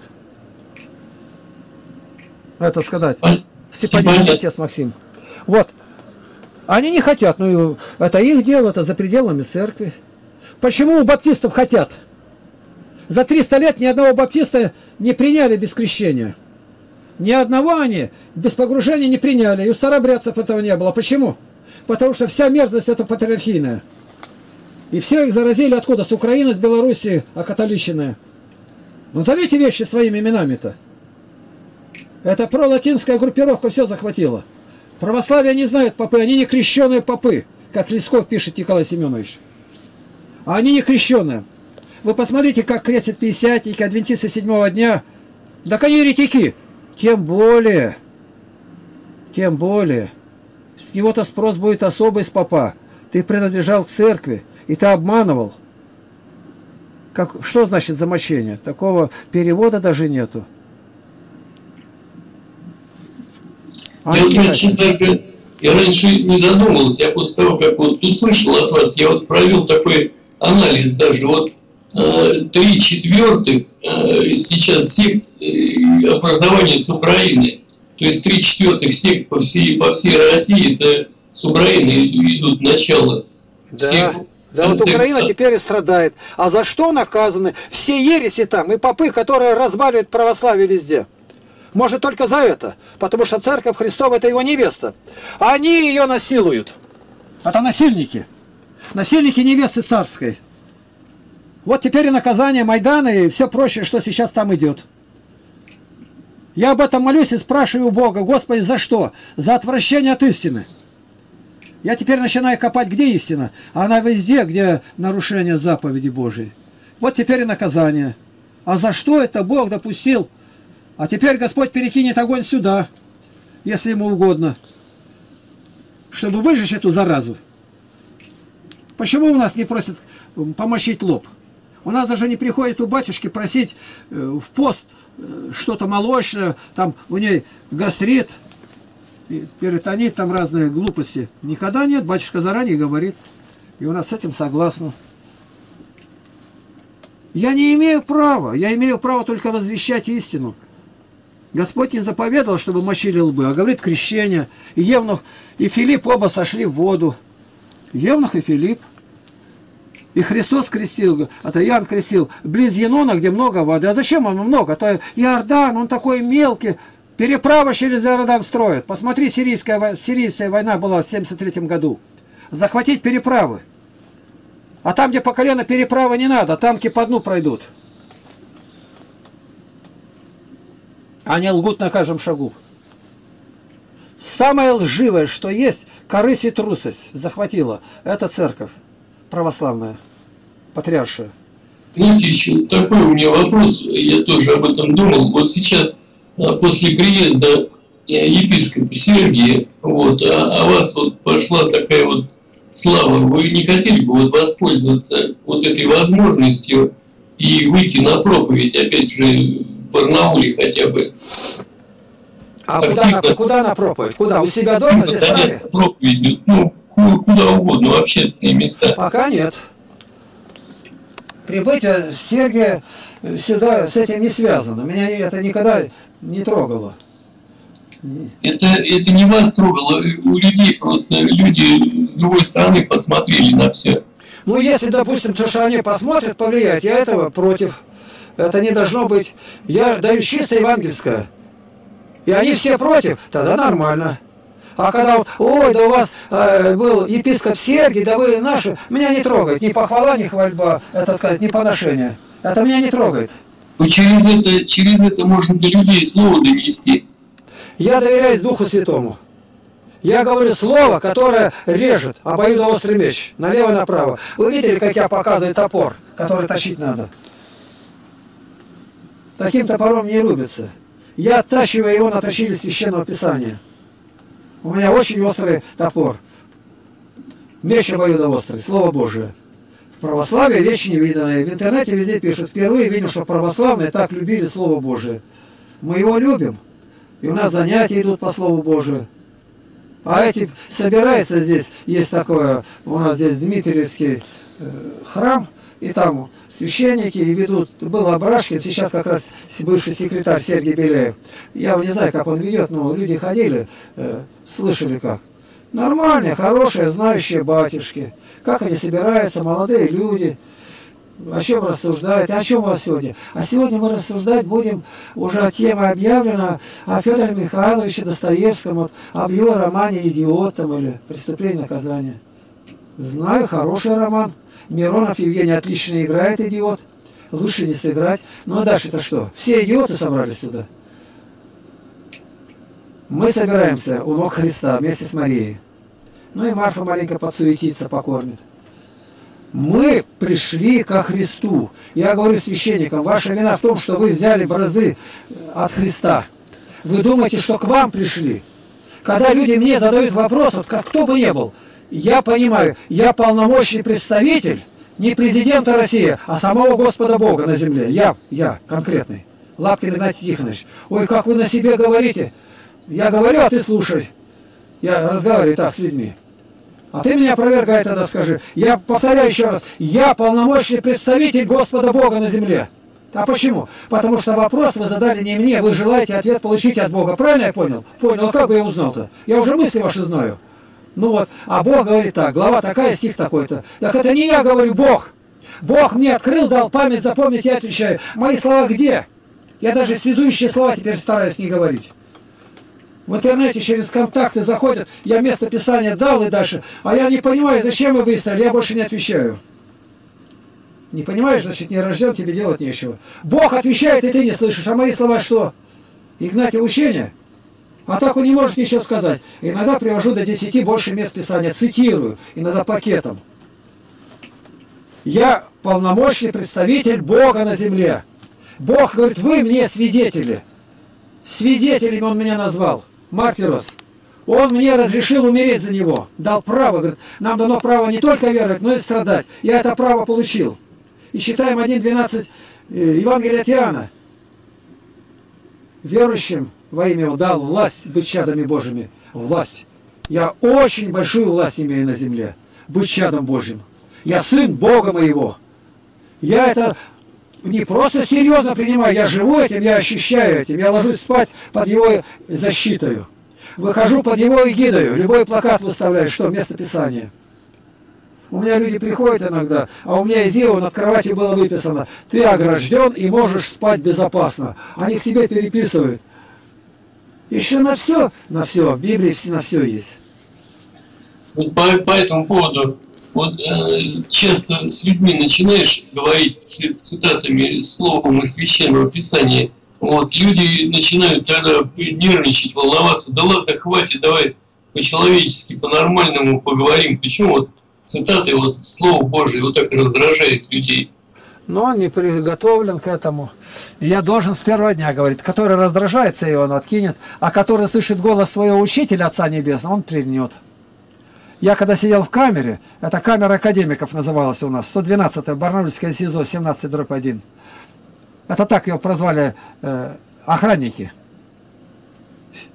Это сказать. Степанин, отец Максим. Вот. Они не хотят. Ну, это их дело, это за пределами церкви. Почему у баптистов хотят? За триста лет ни одного баптиста не приняли без крещения. Ни одного они без погружения не приняли. И у старобрядцев этого не было. Почему? Потому что вся мерзость это патриархийная. И все их заразили откуда? С Украины, с Белоруссии, окатолищенные. Ну, зовите вещи своими именами-то. Это пролатинская группировка все захватила. Православие не знают попы, они не крещеные попы, как Лесков пишет Николай Семенович. А они не крещеные. Вы посмотрите, как крестят пятидесятники, адвентисты седьмого дня. Так они еретики. Тем более, тем более, с него-то спрос будет особый с попа. Ты принадлежал к церкви, и ты обманывал. Как, что значит замощение? Такого перевода даже нету. А я, я, даже, я раньше не задумывался, я после того, как вот услышал от вас, я вот провел такой анализ даже. Вот э, три четвертых э, сейчас сект э, образования с Украины. То есть три четвертых сект по всей, по всей России, это с Украины идут начало. Да. Всех, да, вот Украина да. теперь и страдает. А за что наказаны? Все ереси там и попы, которые разбавляют православие везде. Может, только за это. Потому что Церковь Христова – это его невеста. А они ее насилуют. Это насильники. Насильники невесты царской. Вот теперь и наказание Майдана, и все прочее, что сейчас там идет. Я об этом молюсь и спрашиваю у Бога: Господи, за что? За отвращение от истины. Я теперь начинаю копать, где истина. А она везде, где нарушение заповеди Божией. Вот теперь и наказание. А за что это Бог допустил? А теперь Господь перекинет огонь сюда, если ему угодно, чтобы выжечь эту заразу. Почему у нас не просят помощить лоб? У нас даже не приходит у батюшки просить в пост что-то молочное, там у ней гастрит, перитонит, там разные глупости. Никогда нет, батюшка заранее говорит. И у нас с этим согласны. Я не имею права, я имею право только возвещать истину. Господь не заповедовал, чтобы мочили лбы, а говорит крещение. И Евнух, и Филипп оба сошли в воду. Евнух и Филипп. И Христос крестил, это Иоанн крестил, близ Енона, где много воды. А зачем ему много? То Иордан, он такой мелкий. Переправа через Иордан строят. Посмотри, сирийская, сирийская война была в семьдесят третьем году. Захватить переправы. А там, где по колено переправы не надо, танки по дну пройдут. Они лгут на каждом шагу. Самое лживое, что есть, корысть и трусость захватила. Это церковь православная, патриаршая. Знаете, еще такой у меня вопрос, я тоже об этом думал. Вот сейчас, после приезда епископа Сергия, вот, а, а вас вот пошла такая вот слава, вы не хотели бы вот воспользоваться вот этой возможностью и выйти на проповедь, опять же, в Барнауле хотя бы? А куда она, куда на проповедь? Куда? У себя дома? Здесь правильно? Проповедь, ну, куда угодно, в общественные места. Пока нет. Прибытие Сергия сюда с этим не связано. Меня это никогда не трогало. Это, это не вас трогало, у людей просто люди с другой стороны посмотрели на все. Ну, если, допустим, то, что они посмотрят, повлияет, я этого против. Это не должно быть. Я даю чисто евангельское. И они все против, тогда нормально. А когда вот, ой, да у вас э, был епископ Сергий, да вы наши, меня не трогает. Ни похвала, ни хвальба, это сказать, ни поношение. Это меня не трогает. Ну, через это, через это можно до людей слово донести. Я доверяюсь Духу Святому. Я говорю слово, которое режет, обоюдоострый меч, налево-направо. Вы видели, как я показываю топор, который тащить надо? Таким топором не рубится. Я оттачиваю его на тащили Священного Писания. У меня очень острый топор. Меч обоюдоострый, Слово Божие. В православии речь невиданная. В интернете везде пишут, впервые видим, что православные так любили Слово Божие. Мы его любим. И у нас занятия идут по Слову Божию. А эти собираются здесь, есть такое, у нас здесь Дмитриевский э, храм, и там священники и ведут, был Абрашкин, сейчас как раз бывший секретарь Сергей Беляев. Я не знаю, как он ведет, но люди ходили, э, слышали как. Нормальные, хорошие, знающие батюшки. Как они собираются, молодые люди. О чем рассуждают? И о чем у вас сегодня? А сегодня мы рассуждать будем, уже тема объявлена, о Федоре Михайловиче Достоевском, вот, об его романе «Идиот» там, или «Преступление и наказание». Знаю, хороший роман. Миронов Евгений отлично играет «Идиот». Лучше не сыграть. Ну а дальше-то что? Все идиоты собрались сюда. Мы собираемся у ног Христа вместе с Марией. Ну и Марфа маленько подсуетится, покормит. Мы пришли ко Христу. Я говорю священникам, ваша вина в том, что вы взяли бразды от Христа. Вы думаете, что к вам пришли? Когда люди мне задают вопрос, вот как кто бы ни был, я понимаю, я полномочный представитель не президента России, а самого Господа Бога на земле. Я, я конкретный. Лапкин Игнатий Тихонович. Ой, как вы на себе говорите. Я говорю, а ты слушай. Я разговариваю так с людьми. А ты меня опровергай тогда скажи. Я повторяю еще раз. Я полномочный представитель Господа Бога на земле. А почему? Потому что вопрос вы задали не мне. Вы желаете ответ получить от Бога. Правильно я понял? Понял. А как бы я узнал-то? Я уже мысли ваши знаю. Ну вот. А Бог говорит так. Глава такая, стих такой-то. Так это не я говорю, Бог. Бог мне открыл, дал память запомнить, я отвечаю. Мои слова где? Я даже связующие слова теперь стараюсь не говорить. В интернете через контакты заходят, я место писания дал и дальше, а я не понимаю, зачем вы выставили, я больше не отвечаю. Не понимаешь, значит, не рожден, тебе делать нечего. Бог отвечает, и ты не слышишь, а мои слова что? Игнатий учение? А так он не может ничего сказать. Иногда привожу до десяти больше мест писания, цитирую, иногда пакетом. Я полномочный представитель Бога на земле. Бог говорит, вы мне свидетели. Свидетелями он меня назвал. Мартирос. Он мне разрешил умереть за него. Дал право. Говорит, нам дано право не только веровать, но и страдать. Я это право получил. И читаем один двенадцать Евангелия от Иоанна. Верующим во имя его дал власть быть чадами Божьими. Власть. Я очень большую власть имею на земле. Быть чадом Божьим. Я сын Бога моего. Я это не просто серьезно принимаю, я живу этим, я ощущаю этим, я ложусь спать под его защитой. Выхожу под его эгидою, любой плакат выставляю, что место писания. У меня люди приходят иногда, а у меня из Иова над кроватью было выписано, ты огражден и можешь спать безопасно. Они к себе переписывают. Еще на все, на все, в Библии на все есть. Вот по, по этому поводу, вот э, часто с людьми начинаешь говорить цитатами, словом из Священного Писания, вот люди начинают тогда нервничать, волноваться. Да ладно, хватит, давай по-человечески, по-нормальному поговорим. Почему вот цитаты, вот Слово Божие вот так раздражает людей? Но он не приготовлен к этому. Я должен с первого дня говорить, который раздражается, и он откинет, а который слышит голос своего учителя, Отца Небесного, он прильнет. Я когда сидел в камере, это камера академиков называлась у нас, сто двенадцатая Барнаульское СИЗО, семнадцать дробь один. Это так его прозвали э, охранники.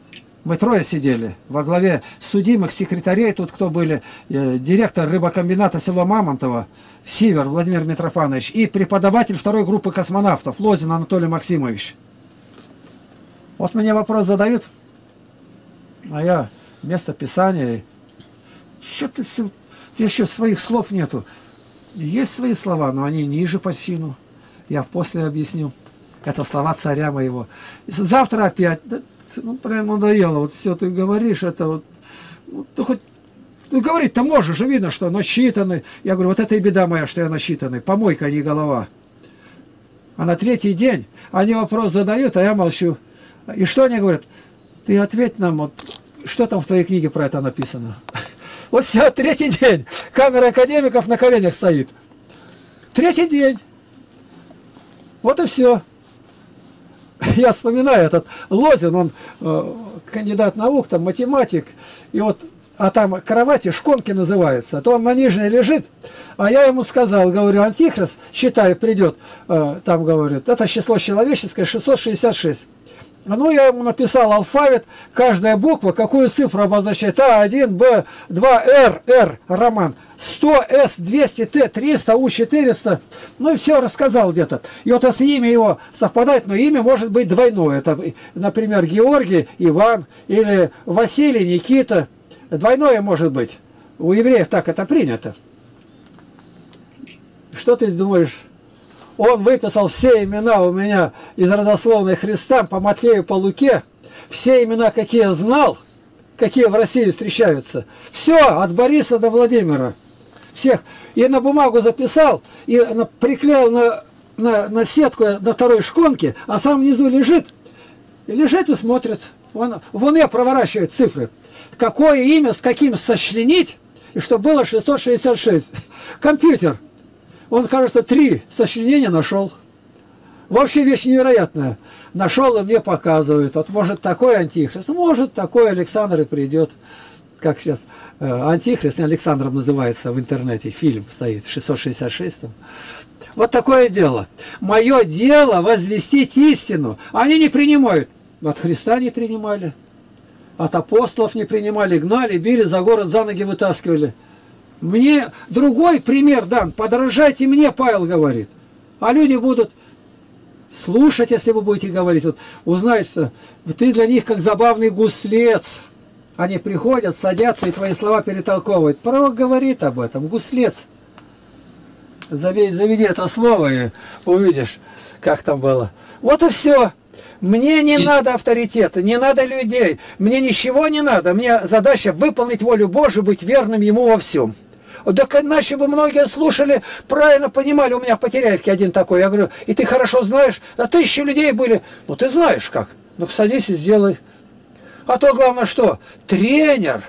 Мы трое сидели. Во главе судимых, секретарей тут кто были, э, директор рыбокомбината села Мамонтова, Сивер Владимир Митрофанович и преподаватель второй группы космонавтов Лозин Анатолий Максимович. Вот мне вопрос задают, а я вместо писания, что ты все, еще своих слов нету. Есть свои слова, но они ниже по сину. Я после объясню. Это слова царя моего. Завтра опять, да, ну прям надоело, вот все ты говоришь, это вот, вот ты хоть, ну говорить-то можешь, же видно, что насчитанный. Я говорю, вот это и беда моя, что я насчитанный, помойка, а не голова. А на третий день они вопрос задают, а я молчу. И что они говорят? Ты ответь нам, вот, что там в твоей книге про это написано? Вот все, третий день. Камера академиков на коленях стоит. Третий день. Вот и все. Я вспоминаю этот Лозин, он э, кандидат наук, там математик. И вот, а там кровати шконки называются. То он на нижней лежит. А я ему сказал, говорю, антихрист, считай, придет. Э, там говорит, это число человеческое шестьсот шестьдесят шесть. Ну, я ему написал алфавит, каждая буква, какую цифру обозначает. А один, Б два, Р, Р, Роман. сто, С двести, Т триста, У четыреста. Ну и все рассказал где-то. И вот если имя его совпадает, но имя может быть двойное. Это, например, Георгий, Иван или Василий, Никита. Двойное может быть. У евреев так это принято. Что ты думаешь? Он выписал все имена у меня из родословной Христа по Матфею, по Луке. Все имена, какие знал, какие в России встречаются. Все, от Бориса до Владимира. Всех. И на бумагу записал, и приклеил на, на, на сетку на второй шконке, а сам внизу лежит. И лежит и смотрит. Он в уме проворачивает цифры. Какое имя с каким сочленить, и чтобы было шестьсот шестьдесят шесть. Компьютер. Он, кажется, три сочленения нашел. Вообще вещь невероятная. Нашел и мне показывает. Вот может такой антихрист, может такой Александр и придет. Как сейчас э, антихрист, Александром называется в интернете. Фильм стоит, шестьсот шестьдесят шесть. Вот такое дело. Мое дело возвестить истину. Они не принимают. От Христа не принимали. От апостолов не принимали. Гнали, били, за город за ноги вытаскивали. Мне другой пример дан. Подражайте мне, Павел говорит. А люди будут слушать, если вы будете говорить. Вот, узнаете, ты для них как забавный гуслец. Они приходят, садятся и твои слова перетолковывают. Пророк говорит об этом. Гуслец. Заведи, заведи это слово и увидишь, как там было. Вот и все. Мне не надо авторитета, не надо людей. Мне ничего не надо. Мне задача выполнить волю Божию, быть верным Ему во всем. Так иначе бы многие слушали, правильно понимали. У меня в Потеряевке один такой. Я говорю, и ты хорошо знаешь, а тысячи людей были. Ну ты знаешь как. Ну садись и сделай. А то главное что? Тренер.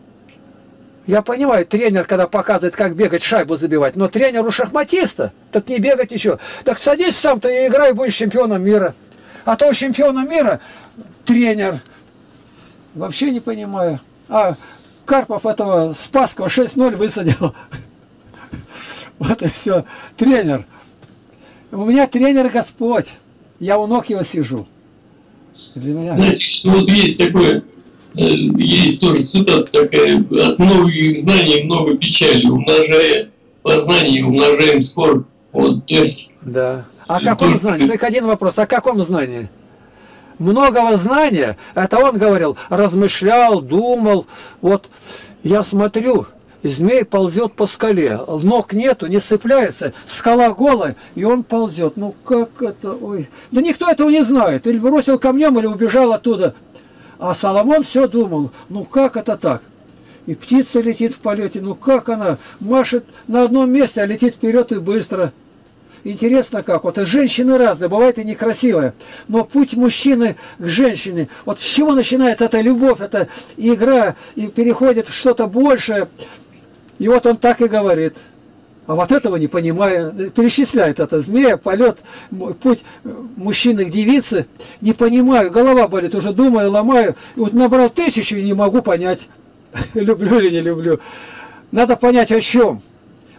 Я понимаю, тренер, когда показывает, как бегать, шайбу забивать. Но тренер у шахматиста, так не бегать еще. Так садись сам-то и играй, будешь чемпионом мира. А то у чемпиона мира тренер. Вообще не понимаю. А Карпов этого Спасского шесть ноль высадил. Вот и все. Тренер. У меня тренер Господь. Я у ног его сижу. Для меня... Знаете, вот есть такое, есть тоже цитата такая: от многих знаний много печали, умножая познание, умножаем скорбь. Вот, то есть... Да. О каком знании? Только один вопрос. О каком знании? Многого знания, это он говорил, размышлял, думал. Вот я смотрю, змей ползет по скале, ног нету, не сцепляется, скала голая, и он ползет. Ну как это? Ой. Да никто этого не знает. Или бросил камнем, или убежал оттуда. А Соломон все думал, ну как это так? И птица летит в полете, ну как она машет на одном месте, а летит вперед и быстро. Интересно как. Вот и женщины разные, бывает и некрасивые. Но путь мужчины к женщине, вот с чего начинается эта любовь, эта игра, и переходит в что-то большее. И вот он так и говорит. А вот этого не понимаю. Перечисляет это. Змея, полет, путь мужчины к девице. Не понимаю. Голова болит. Уже думаю, ломаю. И вот набрал тысячу и не могу понять, люблю или не люблю. Надо понять о чем.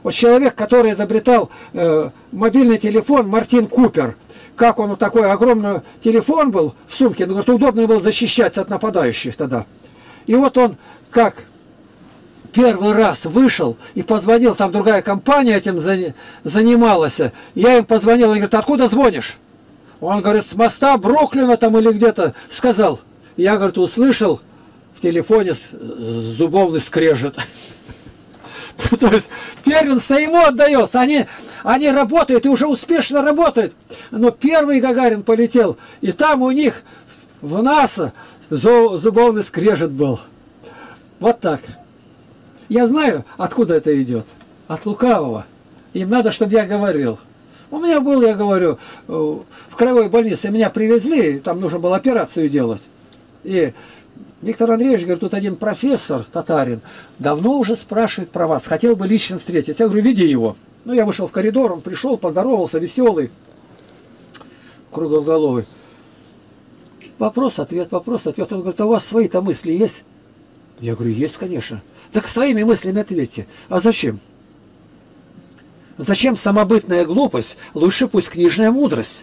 Вот человек, который изобретал э, мобильный телефон, Мартин Купер, как он вот такой огромный телефон был в сумке, ну, говорит, удобно было защищаться от нападающих тогда. И вот он как первый раз вышел и позвонил, там другая компания этим занималась. Я им позвонил, он говорит, откуда звонишь? Он говорит, с моста Бруклина там или где-то, сказал. Я, говорит, услышал в телефоне зубовный скрежет. То есть первенство ему отдается. Они, они работают и уже успешно работают. Но первый Гагарин полетел, и там у них в НАСА зубовный скрежет был. Вот так. Я знаю, откуда это идет. От лукавого. Им надо, чтобы я говорил. У меня был, я говорю, в краевой больнице меня привезли, там нужно было операцию делать. И Виктор Андреевич говорит, тут один профессор, татарин, давно уже спрашивает про вас, хотел бы лично встретить. Я говорю, веди его. Ну, я вышел в коридор, он пришел, поздоровался, веселый, круглоголовый. Вопрос, ответ, вопрос, ответ. Он говорит, а у вас свои-то мысли есть? Я говорю, есть, конечно. Так своими мыслями ответьте. А зачем? Зачем самобытная глупость? Лучше пусть книжная мудрость.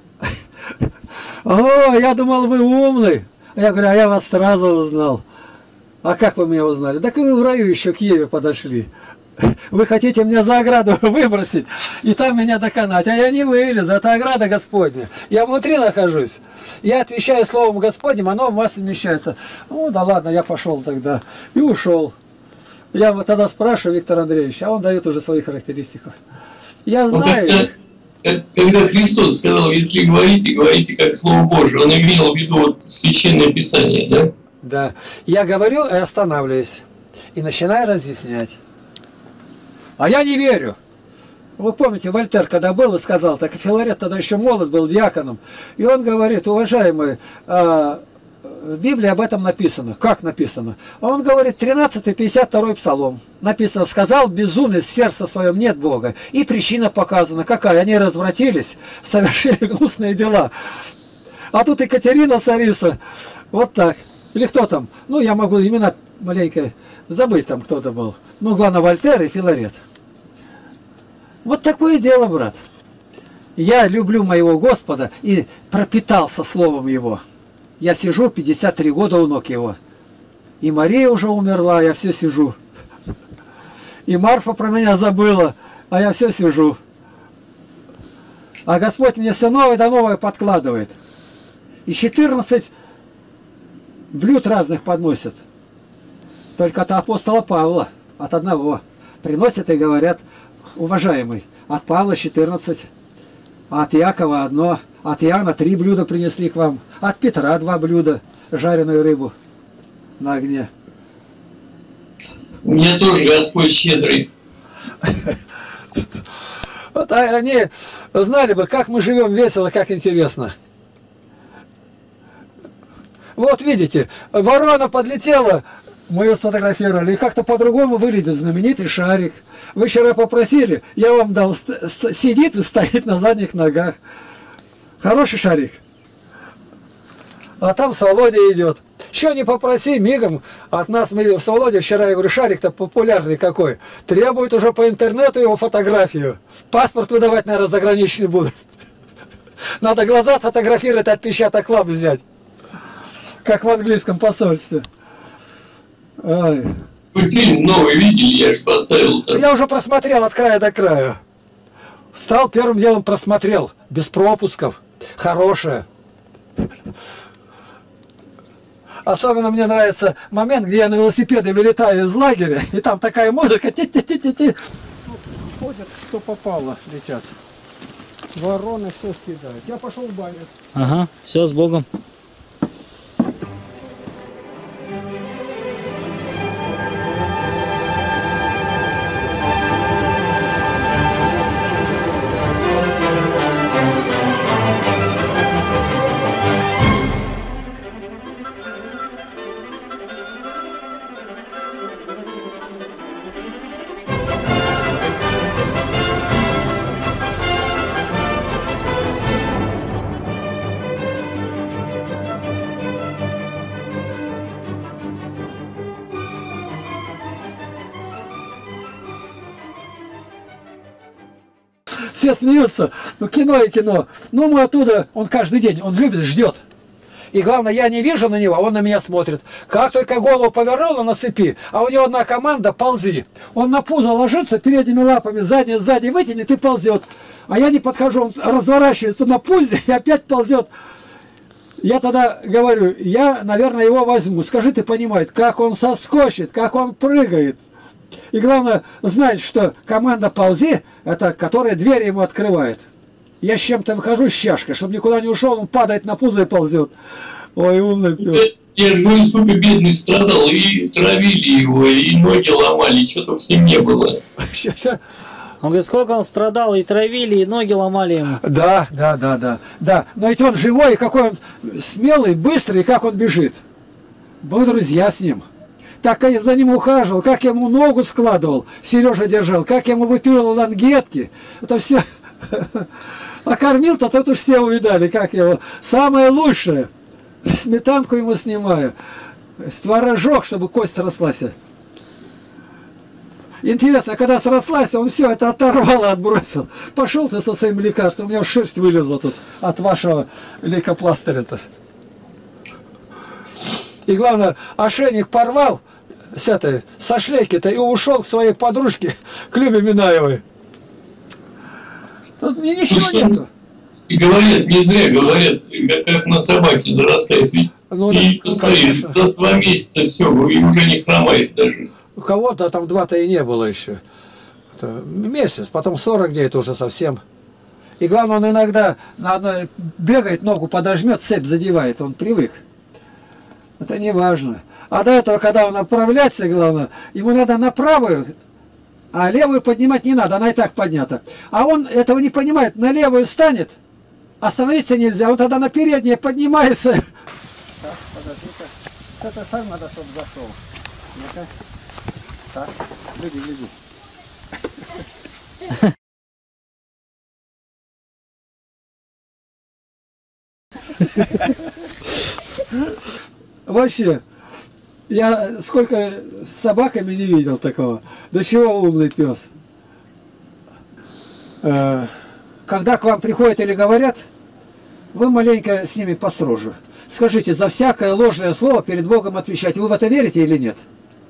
О, я думал, вы умный. Я говорю, а я вас сразу узнал. А как вы меня узнали? Так вы в раю еще к Еве подошли. Вы хотите меня за ограду выбросить и там меня доконать. А я не вылезу, это ограда Господня. Я внутри нахожусь. Я отвечаю словом Господним, оно в вас вмещается. Ну да ладно, я пошел тогда. И ушел. Я вот тогда спрашиваю Виктора Андреевича, а он дает уже свои характеристики. Я знаю их. Когда Христос сказал, если говорите, говорите как Слово Божие, он имел в виду вот Священное Писание, да? Да. Я говорю и останавливаюсь. И начинаю разъяснять. А я не верю. Вы помните, Вольтер, когда был и сказал, так Филарет тогда еще молод был диаконом. И он говорит, уважаемые, в Библии об этом написано. Как написано? Он говорит, тринадцатый пятьдесят второй псалом. Написано, сказал безумец в сердце своем нет Бога. И причина показана. Какая? Они развратились, совершили гнусные дела. А тут Екатерина царица. Вот так. Или кто там? Ну, я могу имена маленько забыть, там кто-то был. Ну, главное, Вольтер и Филарет. Вот такое дело, брат. Я люблю моего Господа и пропитался словом Его. Я сижу пятьдесят три года у ног Его. И Мария уже умерла, я все сижу. И Марфа про меня забыла, а я все сижу. А Господь мне все новое да новое подкладывает. И четырнадцать блюд разных подносят. Только от апостола Павла, от одного. Приносят и говорят, уважаемый, от Павла четырнадцать, а от Якова одно, от Иоанна три блюда принесли к вам, от Петра два блюда, жареную рыбу на огне. У меня тоже Господь щедрый. Вот они знали бы, как мы живем весело, как интересно. Вот видите, ворона подлетела, мы ее сфотографировали, и как-то по-другому выглядит знаменитый шарик. Вы вчера попросили, я вам дал, сидит и стоит на задних ногах. Хороший шарик. А там с Володей идет. Что не попроси, мигом от нас, мы с Володей вчера, я говорю, шарик-то популярный какой. Требует уже по интернету его фотографию. Паспорт выдавать, наверное, заграничный будут. Надо глаза сфотографировать, отпечаток лап взять. Как в английском посольстве. Ой. Вы фильм новый видели, я же поставил там. Я уже просмотрел от края до края. Встал, первым делом просмотрел. Без пропусков. Хорошее. Особенно мне нравится момент, где я на велосипеде вылетаю из лагеря, и там такая музыка. Ти-ти-ти-ти-ти. Ходят, кто попало, летят. Вороны все съедают. Я пошел в баню. Ага, все, с Богом. Все смеются. Ну, кино и кино. Ну, мы оттуда, он каждый день, он любит, ждет. И главное, я не вижу на него, он на меня смотрит. Как только голову повернул, он на цепи, а у него одна команда — ползи. Он на пузо ложится, передними лапами, сзади, сзади вытянет и ползет. А я не подхожу, он разворачивается на пузе и опять ползет. Я тогда говорю, я, наверное, его возьму. Скажи, ты понимаешь, как он соскочит, как он прыгает. И главное, знать, что команда «ползи» — это которая дверь ему открывает. Я с чем-то выхожу с чашкой, чтобы никуда не ушел, он падает на пузо и ползет. Ой, умный пес. Я же говорю, сколько бедный страдал, и травили его, и ноги ломали, что только с ним не было. Он говорит, сколько он страдал, и травили, и ноги ломали ему. Да, да, да, да. Да, но ведь он живой, и какой он смелый, быстрый, и как он бежит. Мы друзья с ним. Так я за ним ухаживал, как я ему ногу складывал, Сережа держал, как я ему выпиливал лангетки. Это все... А кормил-то тут уж все увидали, как его. Самое лучшее. Сметанку ему снимаю. Творожок, чтобы кость срослась. Интересно, когда срослась, он все это оторвал и отбросил. Пошел ты со своим лекарством, у меня шерсть вылезла тут от вашего лейкопластыря-то. И главное, ошейник порвал с этой, со шлейки-то и ушел к своей подружке, к Любе Минаевой. Тут мне ничего ну, нету. И говорят, не зря говорят, как на собаке зарастает. Ведь ну, и да, посмотри, за два месяца все, и уже не хромает даже. У кого-то там два-то и не было еще. Это месяц, потом сорок дней, это уже совсем. И главное, он иногда на одной бегает, ногу подожмет, цепь задевает, он привык. Это не важно. А до этого, когда он направляется, главное, ему надо на правую, а левую поднимать не надо, она и так поднята. А он этого не понимает, на левую станет, остановиться нельзя, он тогда на переднее поднимается. Так, подожди-ка. Это сам надо, чтобы зашел. Ну-ка. Так, гляди, гляди. Вообще, я сколько с собаками не видел такого. До чего умный пес. Когда к вам приходят или говорят, вы маленько с ними построже. Скажите, за всякое ложное слово перед Богом отвечать. Вы в это верите или нет?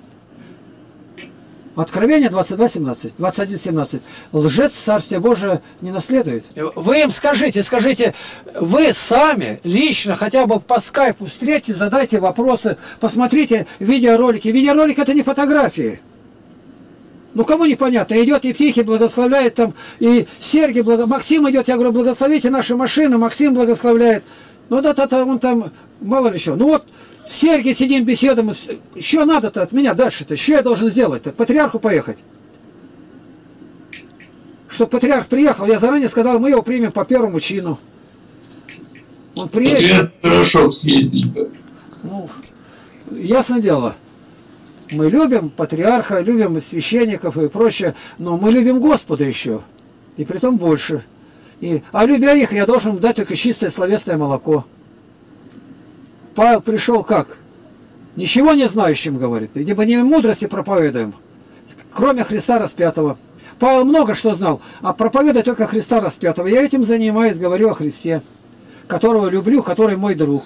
Откровение двадцать два семнадцать, двадцать один семнадцать. Лжец Царствие Божие не наследует. Вы им скажите, скажите, вы сами лично хотя бы по скайпу встретьте, задайте вопросы, посмотрите видеоролики. Видеоролик — это не фотографии. Ну кому непонятно, идет Евтихий, благословляет там, и Сергий, благо... Максим идет, я говорю, благословите наши машины, Максим благословляет. Ну да-да-да, он там, мало ли что. Ну вот, Сергий сидим, беседуем, что надо-то от меня дальше-то, что я должен сделать-то, к патриарху поехать? Чтобы патриарх приехал, я заранее сказал, мы его примем по первому чину. Он приедет. Хорошо съездить. Ну, ясно дело. Мы любим патриарха, любим священников и прочее, но мы любим Господа еще, и притом больше. И, а любя их, я должен дать только чистое словесное молоко. Павел пришел как? Ничего не знающим, говорит, ибо не мудрости проповедуем, кроме Христа распятого. Павел много что знал, а проповедует только Христа распятого. Я этим занимаюсь, говорю о Христе, которого люблю, который мой друг,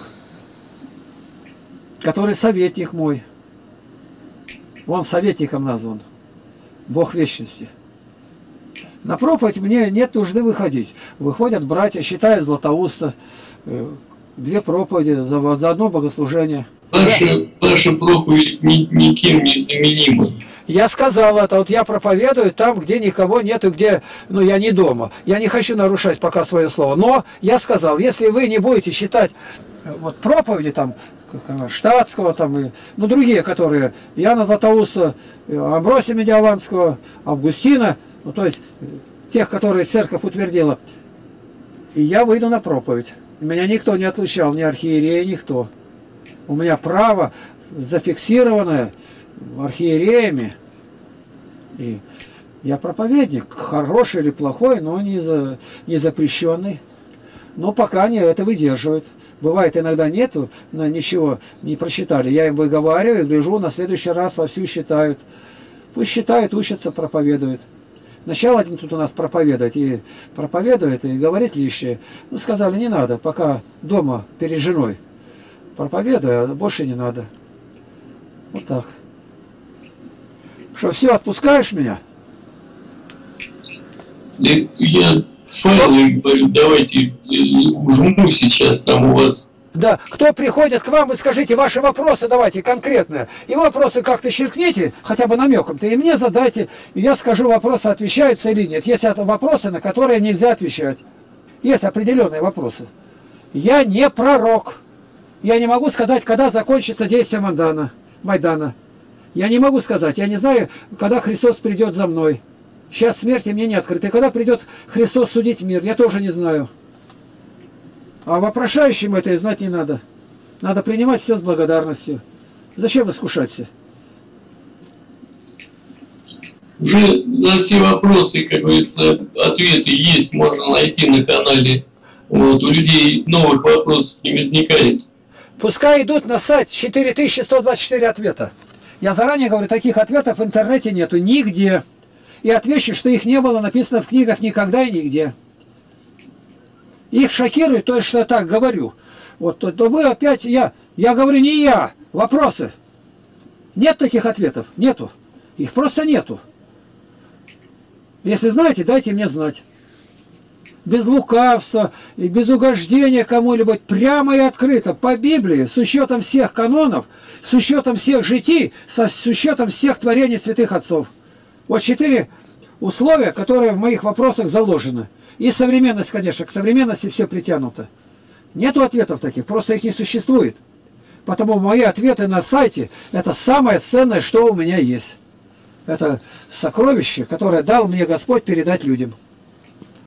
который советник мой. Он советником назван, Бог вечности. На проповедь мне нет нужды выходить. Выходят братья, считают Златоуста, две проповеди за, за одно богослужение. Ваша, ваша проповедь ни, никем не заменима. Я сказал это, вот я проповедую там, где никого нету, где, ну, я не дома. Я не хочу нарушать пока свое слово. Но я сказал, если вы не будете считать вот проповеди там, Штатского, там, и, ну, другие, которые, Иоанна Златоуста, Амбросия Медиаланского, Августина, ну, то есть тех, которые церковь утвердила, и я выйду на проповедь. Меня никто не отлучал, ни архиереи, никто. У меня право зафиксированное архиереями. И я проповедник, хороший или плохой, но не, за, не запрещенный. Но пока они это выдерживают. Бывает, иногда нету, ничего не прочитали. Я им выговариваю, гляжу, на следующий раз вовсю считают. Пусть считают, учатся, проповедуют. Начал один тут у нас проповедовать, и проповедует, и говорит лишнее. Ну, сказали, не надо, пока дома перед женой. Проповедуй, а больше не надо. Вот так. Что, все, отпускаешь меня? Я файлы говорю, давайте жму сейчас там у вас. Да, кто приходит к вам, и скажите ваши вопросы, давайте конкретные. И вопросы как-то черкните, хотя бы намеком-то, и мне задайте, и я скажу, вопросы отвечаются или нет. Есть это вопросы, на которые нельзя отвечать. Есть определенные вопросы. Я не пророк. Я не могу сказать, когда закончится действие Майдана. Майдана. Я не могу сказать, я не знаю, когда Христос придет за мной. Сейчас смерти мне не открыта. И когда придет Христос судить мир, я тоже не знаю. А вопрошающим это и знать не надо. Надо принимать все с благодарностью. Зачем искушаться? Уже на все вопросы, как говорится, ответы есть, можно найти на канале. Вот, у людей новых вопросов не возникает. Пускай идут на сайт четыре тысячи сто двадцать четыре ответа. Я заранее говорю, таких ответов в интернете нету нигде. И отвечу, что их не было написано в книгах никогда и нигде. Их шокирует то, что я так говорю. Вот, то, то вы опять, я, я говорю не я, вопросы. Нет таких ответов, нету. Их просто нету. Если знаете, дайте мне знать. Без лукавства и без угождения кому-либо, прямо и открыто, по Библии, с учетом всех канонов, с учетом всех житий, со, с учетом всех творений святых отцов. Вот четыре условия, которые в моих вопросах заложены. И современность, конечно, к современности все притянуто. Нету ответов таких, просто их не существует. Потому мои ответы на сайте – это самое ценное, что у меня есть. Это сокровище, которое дал мне Господь передать людям.